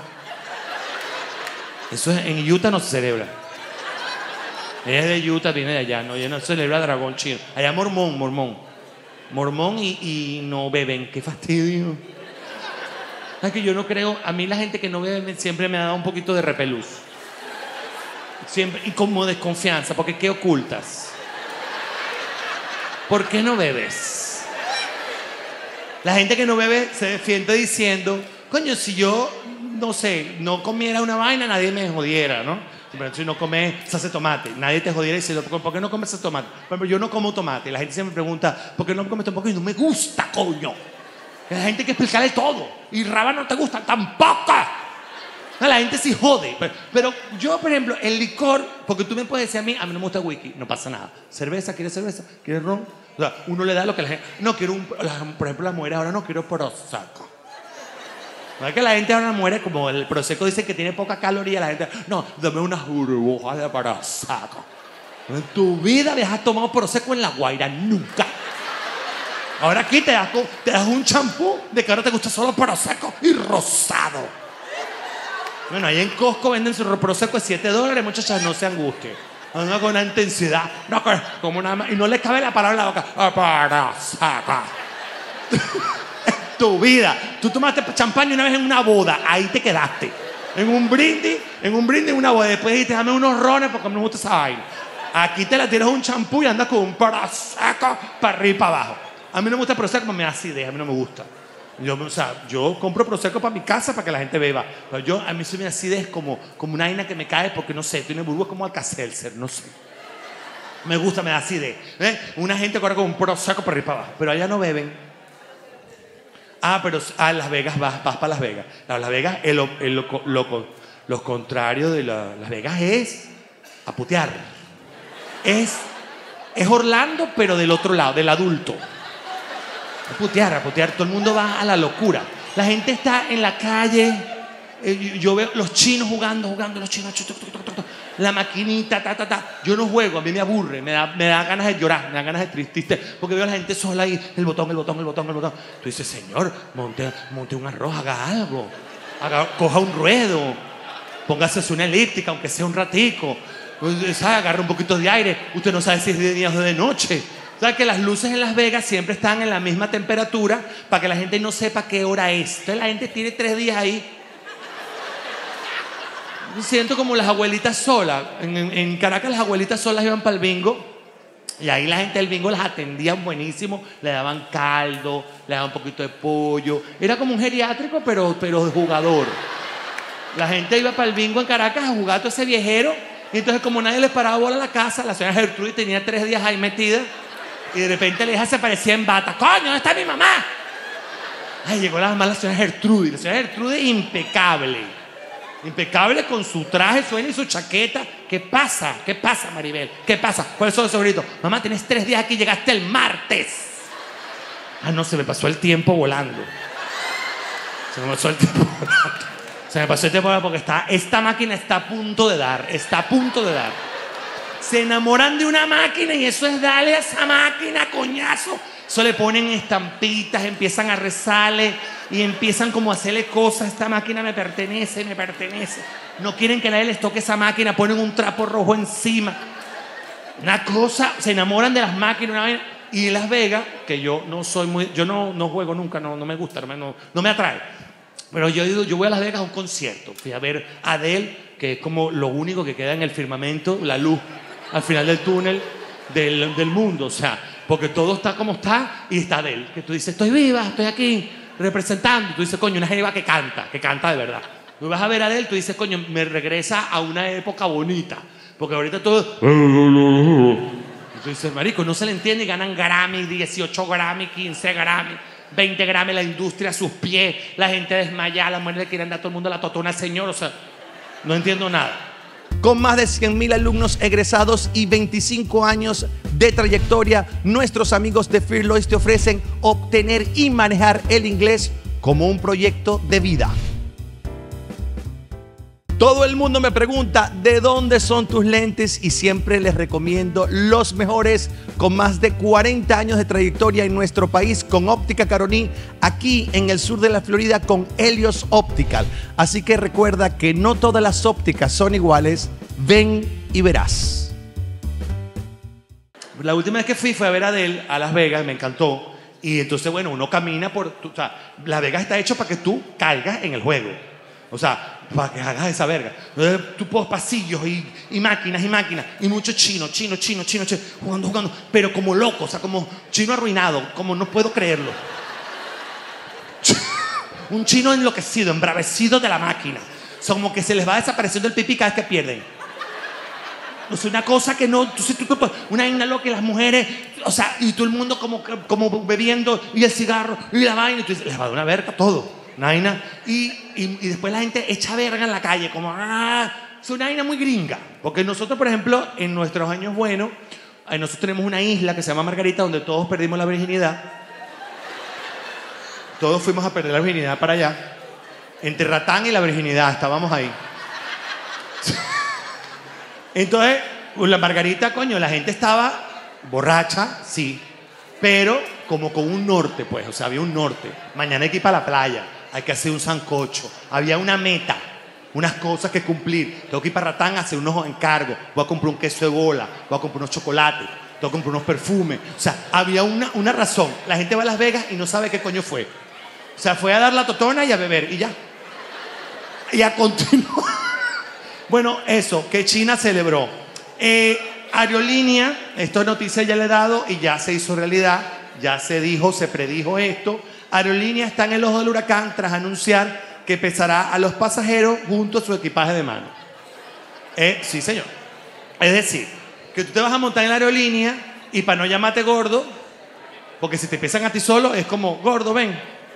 Eso es, en Utah no se celebra. Ella es de Utah, viene de allá, no, ella no celebra dragón chino. Allá mormón, mormón. Mormón y, y no beben, qué fastidio. Es que yo no creo, a mí la gente que no bebe siempre me ha dado un poquito de repelús. Siempre, y como desconfianza, porque ¿qué ocultas? ¿Por qué no bebes? La gente que no bebe se defiende diciendo, coño, si yo, no sé, no comiera una vaina, nadie me jodiera, ¿no? Si no comes salsa de tomate, nadie te jodiera diciendo, ¿por qué no comes salsa de tomate? Por ejemplo, yo no como tomate. La gente siempre me pregunta, ¿por qué no comes tomate? Y no me gusta, coño. La gente hay que explicarle todo. Y rábano no te gusta, tampoco. La gente sí jode. Pero, pero yo, por ejemplo, el licor, porque tú me puedes decir a mí, a mí no me gusta whisky, no pasa nada. ¿Cerveza? ¿Quieres cerveza? ¿Quieres ron? O sea, uno le da lo que la gente... No, quiero un... Por ejemplo, las mujeres ahora no quiero prosecco. No es que la gente ahora muere como el prosecco dice que tiene poca caloría, la gente, no, dame unas burbujas de prosecco. En tu vida has tomado prosecco en La Guaira, nunca. Ahora aquí te das, te das un champú de que ahora te gusta solo prosecco y rosado. Bueno, ahí en Costco venden su prosecco de siete dólares, muchachas, no se angustien. Anda con una intensidad, no, como una, y no le cabe la palabra en la boca. Prosecco. Tu vida. Tú tomaste champaña una vez en una boda, ahí te quedaste. En un brindis, en un brindis, en una boda. Después dijiste, dame unos rones porque me gusta esa vaina. Aquí te la tiras un champú y andas con un prosecco para arriba y para abajo. A mí no me gusta el prosecco, pero me da acidez, a mí no me gusta. Yo, o sea, yo compro prosecco para mi casa para que la gente beba. Pero yo, a mí se me da acidez como, como una vaina que me cae porque no sé, tiene burbujas como Alka-Seltzer, no sé. Me gusta, me da acidez. ¿Eh? Una gente corre con un prosecco para arriba y para abajo. Pero allá no beben. Ah, pero a Las Vegas vas, vas para Las Vegas. A Las Vegas, el, el, lo, lo, lo contrario de la, Las Vegas es a putear. Es, es Orlando, pero del otro lado, del adulto. A putear, a putear. Todo el mundo va a la locura. La gente está en la calle. Eh, yo veo los chinos jugando, jugando, los chinos. La maquinita, ta, ta, ta. Yo no juego, a mí me aburre, me da, me da ganas de llorar, me da ganas de trististe, porque veo a la gente sola ahí, el botón, el botón, el botón, el botón. Tú dices, señor, monte, monte un arroz, haga algo, haga, coja un ruedo, póngase una elíptica, aunque sea un ratico, ¿sabe? Agarra un poquito de aire, usted no sabe si es de día o de noche. ¿Sabes que las luces en Las Vegas siempre están en la misma temperatura para que la gente no sepa qué hora es? Entonces la gente tiene tres días ahí. Yo siento como las abuelitas solas. En, en, en Caracas las abuelitas solas iban para el bingo y ahí la gente del bingo las atendía buenísimo. Le daban caldo, le daban un poquito de pollo. Era como un geriátrico, pero, pero de jugador. La gente iba para el bingo en Caracas a jugar a todo ese viejero. Y entonces como nadie les paraba bola a la casa, la señora Gertrudis tenía tres días ahí metida. Y de repente la hija se aparecía en bata. ¡Coño, dónde está mi mamá! Ay, llegó la mamá, la señora Gertrudis. La señora Gertrudis impecable. Impecable con su traje, suena y su chaqueta. ¿Qué pasa? ¿Qué pasa, Maribel? ¿Qué pasa? ¿Cuáles son esos gritos? Mamá, tienes tres días aquí, llegaste el martes. Ah, no, se me pasó el tiempo volando. Se me pasó el tiempo volando. Se me pasó el tiempo volando porque está, esta máquina está a punto de dar. Está a punto de dar. Se enamoran de una máquina y eso es darle a esa máquina, coñazo. Eso le ponen estampitas, empiezan a rezarle y empiezan como a hacerle cosas. Esta máquina me pertenece, me pertenece. No quieren que nadie les toque esa máquina, ponen un trapo rojo encima. Una cosa, se enamoran de las máquinas. Una vaina. Y en Las Vegas, que yo no soy muy, yo no, no juego nunca, no, no me gusta, no, no me atrae. Pero yo digo, yo voy a Las Vegas a un concierto. Fui a ver a Adele, que es como lo único que queda en el firmamento, la luz al final del túnel del, del mundo, o sea, porque todo está como está y está Adele, que tú dices, estoy viva, estoy aquí representando, y tú dices, coño, una jeva que canta, que canta de verdad. Tú vas a ver a Adele, tú dices, coño, me regresa a una época bonita, porque ahorita todo... Y tú dices, marico, no se le entiende y ganan Grammy, dieciocho Grammy, quince Grammy, veinte Grammy, la industria a sus pies, la gente desmayada, las mujeres le quieren dar a todo el mundo la totona al señor, o sea, no entiendo nada. Con más de cien mil alumnos egresados y veinticinco años de trayectoria, nuestros amigos de Fearlois te ofrecen obtener y manejar el inglés como un proyecto de vida. Todo el mundo me pregunta de dónde son tus lentes y siempre les recomiendo los mejores con más de cuarenta años de trayectoria en nuestro país con Óptica Caroní, aquí en el sur de la Florida con Helios Optical. Así que recuerda que no todas las ópticas son iguales, ven y verás. La última vez que fui fue a ver a Adele a Las Vegas, me encantó. Y entonces, bueno, uno camina por... O sea, Las Vegas está hecho para que tú caigas en el juego. O sea, para que hagas esa verga. Tú pones pasillos y, y máquinas y máquinas. Y mucho chino, chino, chino, chino, chino, jugando, jugando. Pero como loco, o sea, como chino arruinado. Como no puedo creerlo. Un chino enloquecido, embravecido de la máquina. O sea, como que se les va desapareciendo el pipí cada vez que pierden. O sea, una cosa que no... Tú, tú, tú, una vaina loca que las mujeres... O sea, y todo el mundo como, como bebiendo. Y el cigarro, y la vaina. Y tú dices, les va a dar una verga todo. Una vaina, y, y, y después la gente echa verga en la calle, como, ah, es una vaina muy gringa. Porque nosotros, por ejemplo, en nuestros años buenos, nosotros tenemos una isla que se llama Margarita, donde todos perdimos la virginidad. Todos fuimos a perder la virginidad para allá. Entre Ratán y la virginidad, estábamos ahí. Entonces, la Margarita, coño, la gente estaba borracha, sí, pero como con un norte, pues, o sea, había un norte. Mañana hay que ir para la playa. Hay que hacer un sancocho. Había una meta, unas cosas que cumplir. Tengo que ir para Ratán a hacer unos encargos. Voy a comprar un queso de bola, voy a comprar unos chocolates, tengo que comprar unos perfumes. O sea, había una, una razón. La gente va a Las Vegas y no sabe qué coño fue. O sea, fue a dar la totona y a beber y ya. Y a continuar. Bueno, eso, que China celebró. Eh, Aerolínea, esta noticia ya le he dado y ya se hizo realidad. Ya se dijo, se predijo esto. Aerolínea está en el ojo del huracán tras anunciar que pesará a los pasajeros junto a su equipaje de mano. Eh, sí, señor. Es decir, que tú te vas a montar en la aerolínea y para no llamarte gordo, porque si te pesan a ti solo es como, gordo, ven.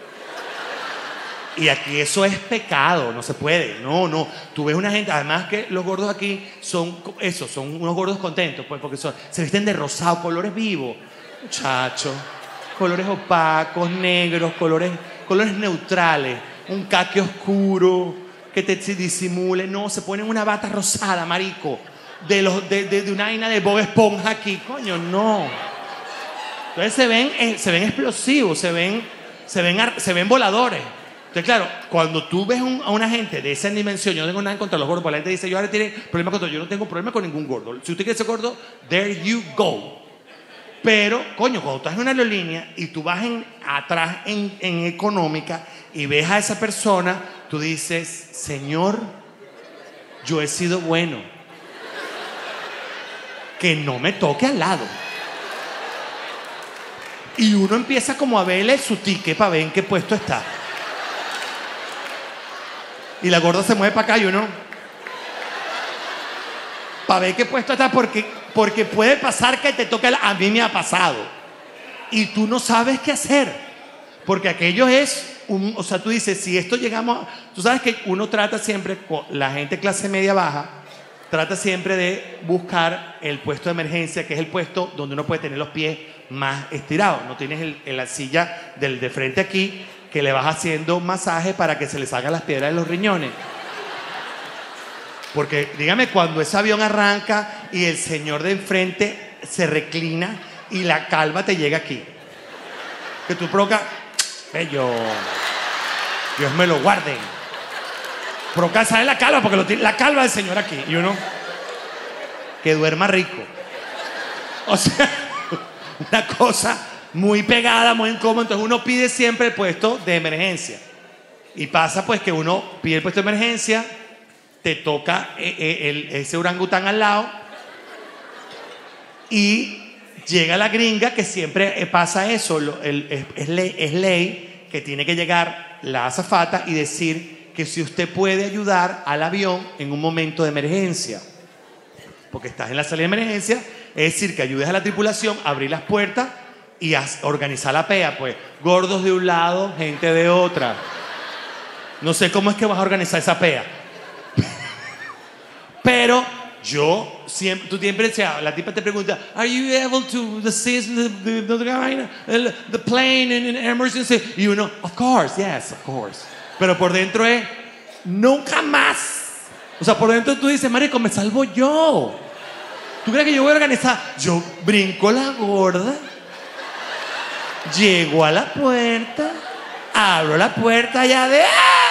Y aquí eso es pecado, no se puede. No, no. Tú ves una gente, además que los gordos aquí son eso, son unos gordos contentos, pues, porque son, se visten de rosado, colores vivos. Muchachos, colores opacos, negros, colores, colores neutrales, un caqui oscuro que te disimule. No, se ponen una bata rosada, marico, de, los, de, de, de una vaina de Bob Esponja aquí, coño, no. Entonces se ven, eh, se ven explosivos, se ven, se ven, se ven voladores. Entonces, claro, cuando tú ves un, a una gente de esa dimensión, yo no tengo nada en contra de los gordos, porque la gente dice, yo ahora tiene problemas con todo, yo no tengo problema con ningún gordo. Si usted quiere ser gordo, there you go. Pero, coño, cuando tú estás en una aerolínea y tú vas en, atrás en, en económica y ves a esa persona, tú dices, Señor, yo he sido bueno. Que no me toque al lado. Y uno empieza como a verle su ticket para ver en qué puesto está. Y la gorda se mueve para acá y uno... Para ver qué puesto está, porque, porque puede pasar que te toque... La, a mí me ha pasado. Y tú no sabes qué hacer. Porque aquello es... Un, o sea, tú dices, si esto llegamos... Tú sabes que uno trata siempre, la gente clase media baja, trata siempre de buscar el puesto de emergencia, que es el puesto donde uno puede tener los pies más estirados. No tienes el, en la silla del de frente aquí, que le vas haciendo masaje para que se le salgan las piedras de los riñones. Porque, dígame, cuando ese avión arranca y el señor de enfrente se reclina y la calva te llega aquí. Que tú provocas, bello, Dios me lo guarde. Provoca, ¿sabes la calva? Porque lo tiene, la calva del señor aquí. Y uno, que duerma rico. O sea, una cosa muy pegada, muy incómoda. Entonces uno pide siempre el puesto de emergencia. Y pasa pues que uno pide el puesto de emergencia, te toca el, el, ese orangután al lado y llega la gringa, que siempre pasa eso, el, es, es, ley, es ley que tiene que llegar la azafata y decir que si usted puede ayudar al avión en un momento de emergencia, porque estás en la salida de emergencia, es decir, que ayudes a la tripulación a abrir las puertas y a organizar la pea, pues gordos de un lado, gente de otra. No sé cómo es que vas a organizar esa pea. Pero yo siempre, tú siempre decías, la tipa te pregunta, ¿Are you able to assist the, the, the, the, the plane in an emergency? Y uno, of course, yes, of course. Pero por dentro es, nunca más. O sea, por dentro tú dices, marico, me salvo yo. ¿Tú crees que yo voy a organizar? Yo brinco la gorda, llego a la puerta, abro la puerta allá de...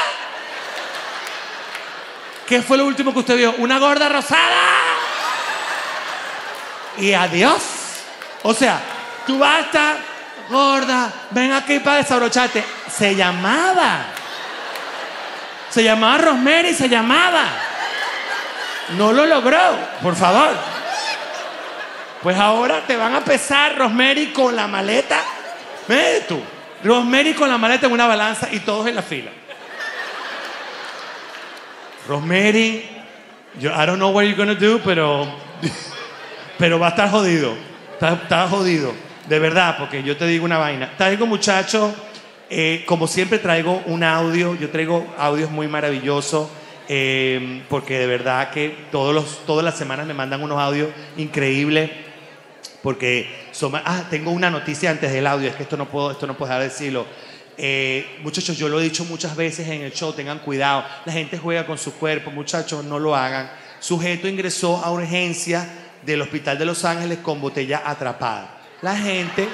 ¿Qué fue lo último que usted vio? ¡Una gorda rosada! Y adiós. O sea, tú vas a estar gorda, ven aquí para desabrocharte. Se llamaba. Se llamaba Rosemary, se llamaba. No lo logró, por favor. Pues ahora te van a pesar Rosemary con la maleta. Ve tú, Rosemary con la maleta en una balanza y todos en la fila. Rosemary, yo, I don't know what you're gonna do, pero, pero va a estar jodido. Está, está jodido, de verdad, porque yo te digo una vaina. Traigo, muchachos, eh, como siempre traigo un audio. Yo traigo audios muy maravillosos, eh, porque de verdad que todos los, todas las semanas me mandan unos audios increíbles. Porque son, ah, tengo una noticia antes del audio, es que esto no puedo, esto no puedo dejar de decirlo. Eh, muchachos, yo lo he dicho muchas veces en el show, tengan cuidado, la gente juega con su cuerpo, muchachos, no lo hagan. Sujeto ingresó a urgencia del hospital de Los Ángeles con botella atrapada. La gente,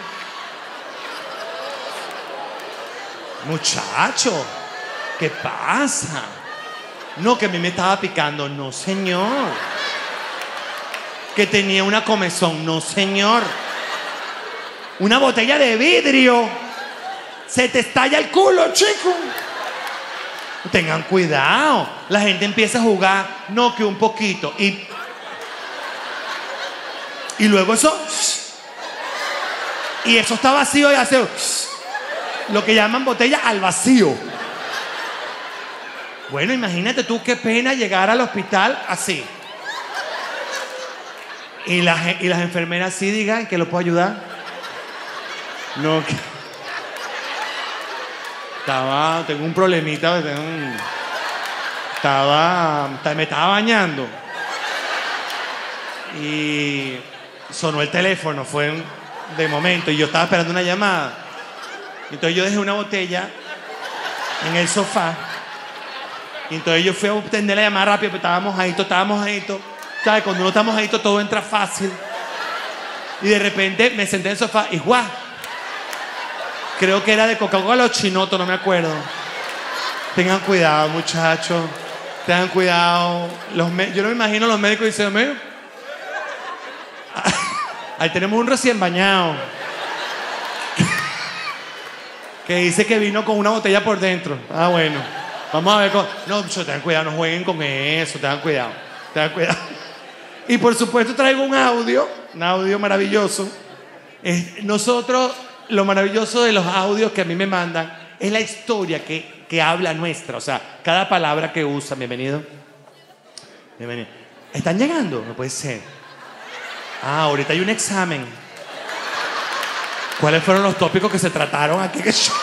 muchachos, ¿qué pasa? No, que a mí me estaba picando, no señor. Que tenía una comezón, no señor. Una botella de vidrio. Se te estalla el culo, chico. Tengan cuidado. La gente empieza a jugar, no, que un poquito. Y, y luego eso. Y eso está vacío y hace lo que llaman botella al vacío. Bueno, imagínate tú qué pena llegar al hospital así. Y, la, y las enfermeras sí digan que lo puedo ayudar. No, que... Estaba, tengo un problemita, tengo un, estaba, me estaba bañando y sonó el teléfono, fue de momento, y yo estaba esperando una llamada. Entonces yo dejé una botella en el sofá, y entonces yo fui a obtener la llamada rápido, pero estábamos mojaditos, estábamos mojaditos. ¿Sabes? Cuando uno está mojadito todo entra fácil. Y de repente me senté en el sofá y ¡guau! Creo que era de Coca-Cola o Chinoto, no me acuerdo. Tengan cuidado, muchachos. Tengan cuidado. Los me- Yo no me imagino los médicos diciendo, Ahí tenemos un recién bañado. Que dice que vino con una botella por dentro. Ah, bueno. Vamos a ver con... No, muchachos, tengan cuidado, no jueguen con eso, tengan cuidado. Tengan cuidado. Y por supuesto traigo un audio, un audio maravilloso. Es, nosotros, lo maravilloso de los audios que a mí me mandan es la historia que, que habla nuestra. O sea, cada palabra que usa. Bienvenido. Bienvenido. ¿Están llegando? No puede ser. Ah, ahorita hay un examen. ¿Cuáles fueron los tópicos que se trataron aquí? Que yo...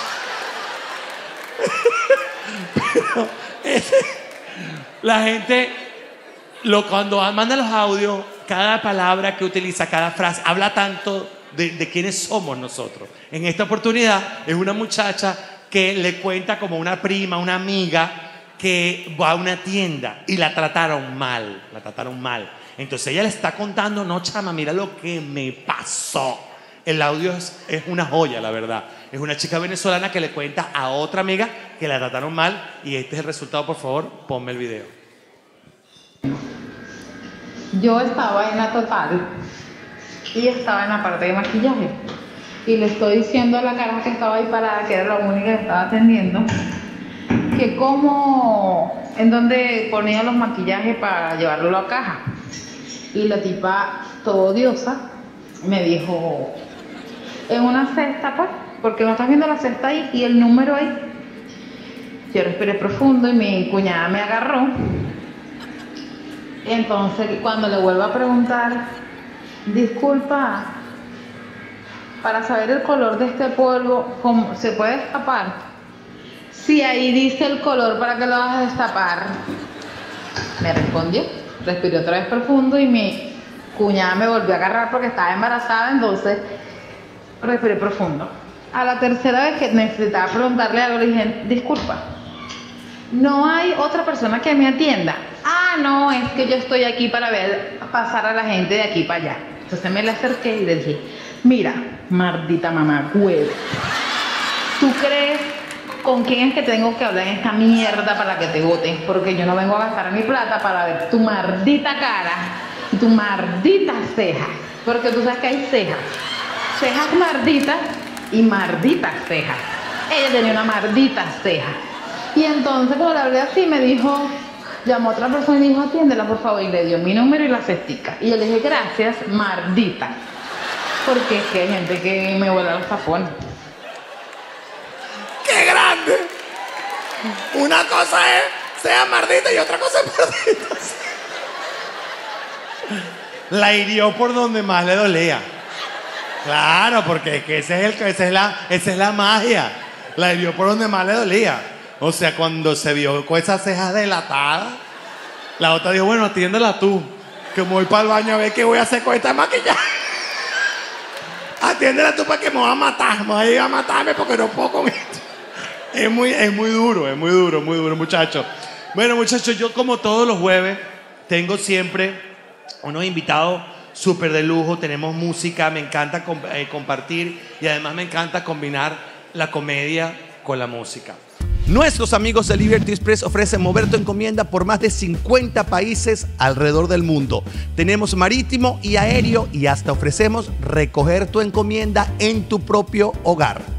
Pero ese, la gente, lo, cuando manda los audios, cada palabra que utiliza, cada frase, habla tanto de, de quiénes somos nosotros. En esta oportunidad es una muchacha que le cuenta como una prima, una amiga, que va a una tienda y la trataron mal, la trataron mal. Entonces ella le está contando, no, chama, mira lo que me pasó. El audio es, es una joya, la verdad. Es una chica venezolana que le cuenta a otra amiga que la trataron mal y este es el resultado. Por favor, ponme el video. Yo estaba en la Total y estaba en la parte de maquillaje y le estoy diciendo a la caraja que estaba ahí parada, que era la única que estaba atendiendo, que cómo, en dónde ponía los maquillajes para llevarlo a la caja. Y la tipa, todo odiosa, me dijo, en una cesta, pues, porque no estás viendo la cesta ahí y el número ahí. Yo respiré profundo y mi cuñada me agarró. Entonces, cuando le vuelvo a preguntar, disculpa, para saber el color de este polvo, ¿cómo se puede destapar? Sí, ahí dice el color para que lo vas a destapar. Me respondió, respiré otra vez profundo y mi cuñada me volvió a agarrar porque estaba embarazada, entonces respiré profundo. A la tercera vez que necesitaba preguntarle algo, le dije, disculpa, ¿no hay otra persona que me atienda? Ah, no, es que yo estoy aquí para ver pasar a la gente de aquí para allá. Entonces me le acerqué y le dije, mira, maldita mamá huevo, ¿tú crees con quién es que tengo que hablar en esta mierda para que te voten? Porque yo no vengo a gastar mi plata para ver tu maldita cara y tu maldita ceja, porque tú sabes que hay cejas, cejas marditas y marditas cejas. Ella tenía una maldita ceja. Y entonces cuando le hablé así me dijo, llamó a otra persona y dijo, atiéndela por favor, y le dio mi número y la cestica. Y yo le dije, gracias, maldita, porque es que hay gente que me vuela los tapones. ¡Qué grande! Una cosa es sea mardita y otra cosa es mardita. La hirió por donde más le dolía. Claro, porque es que ese es el, esa, es la, esa es la magia. La hirió por donde más le dolía. O sea, cuando se vio con esas cejas delatadas, la otra dijo, bueno, atiéndela tú, que me voy para el baño a ver qué voy a hacer con esta maquillaje. Atiéndela tú para que me va a matar, me va a llegar a matarme porque no puedo con esto. Es muy, es muy duro, es muy duro, muy duro, muchachos. Bueno, muchachos, yo como todos los jueves tengo siempre unos invitados súper de lujo. Tenemos música, me encanta comp eh, compartir y además me encanta combinar la comedia con la música. Nuestros amigos de Liberty Express ofrecen mover tu encomienda por más de cincuenta países alrededor del mundo. Tenemos marítimo y aéreo y hasta ofrecemos recoger tu encomienda en tu propio hogar.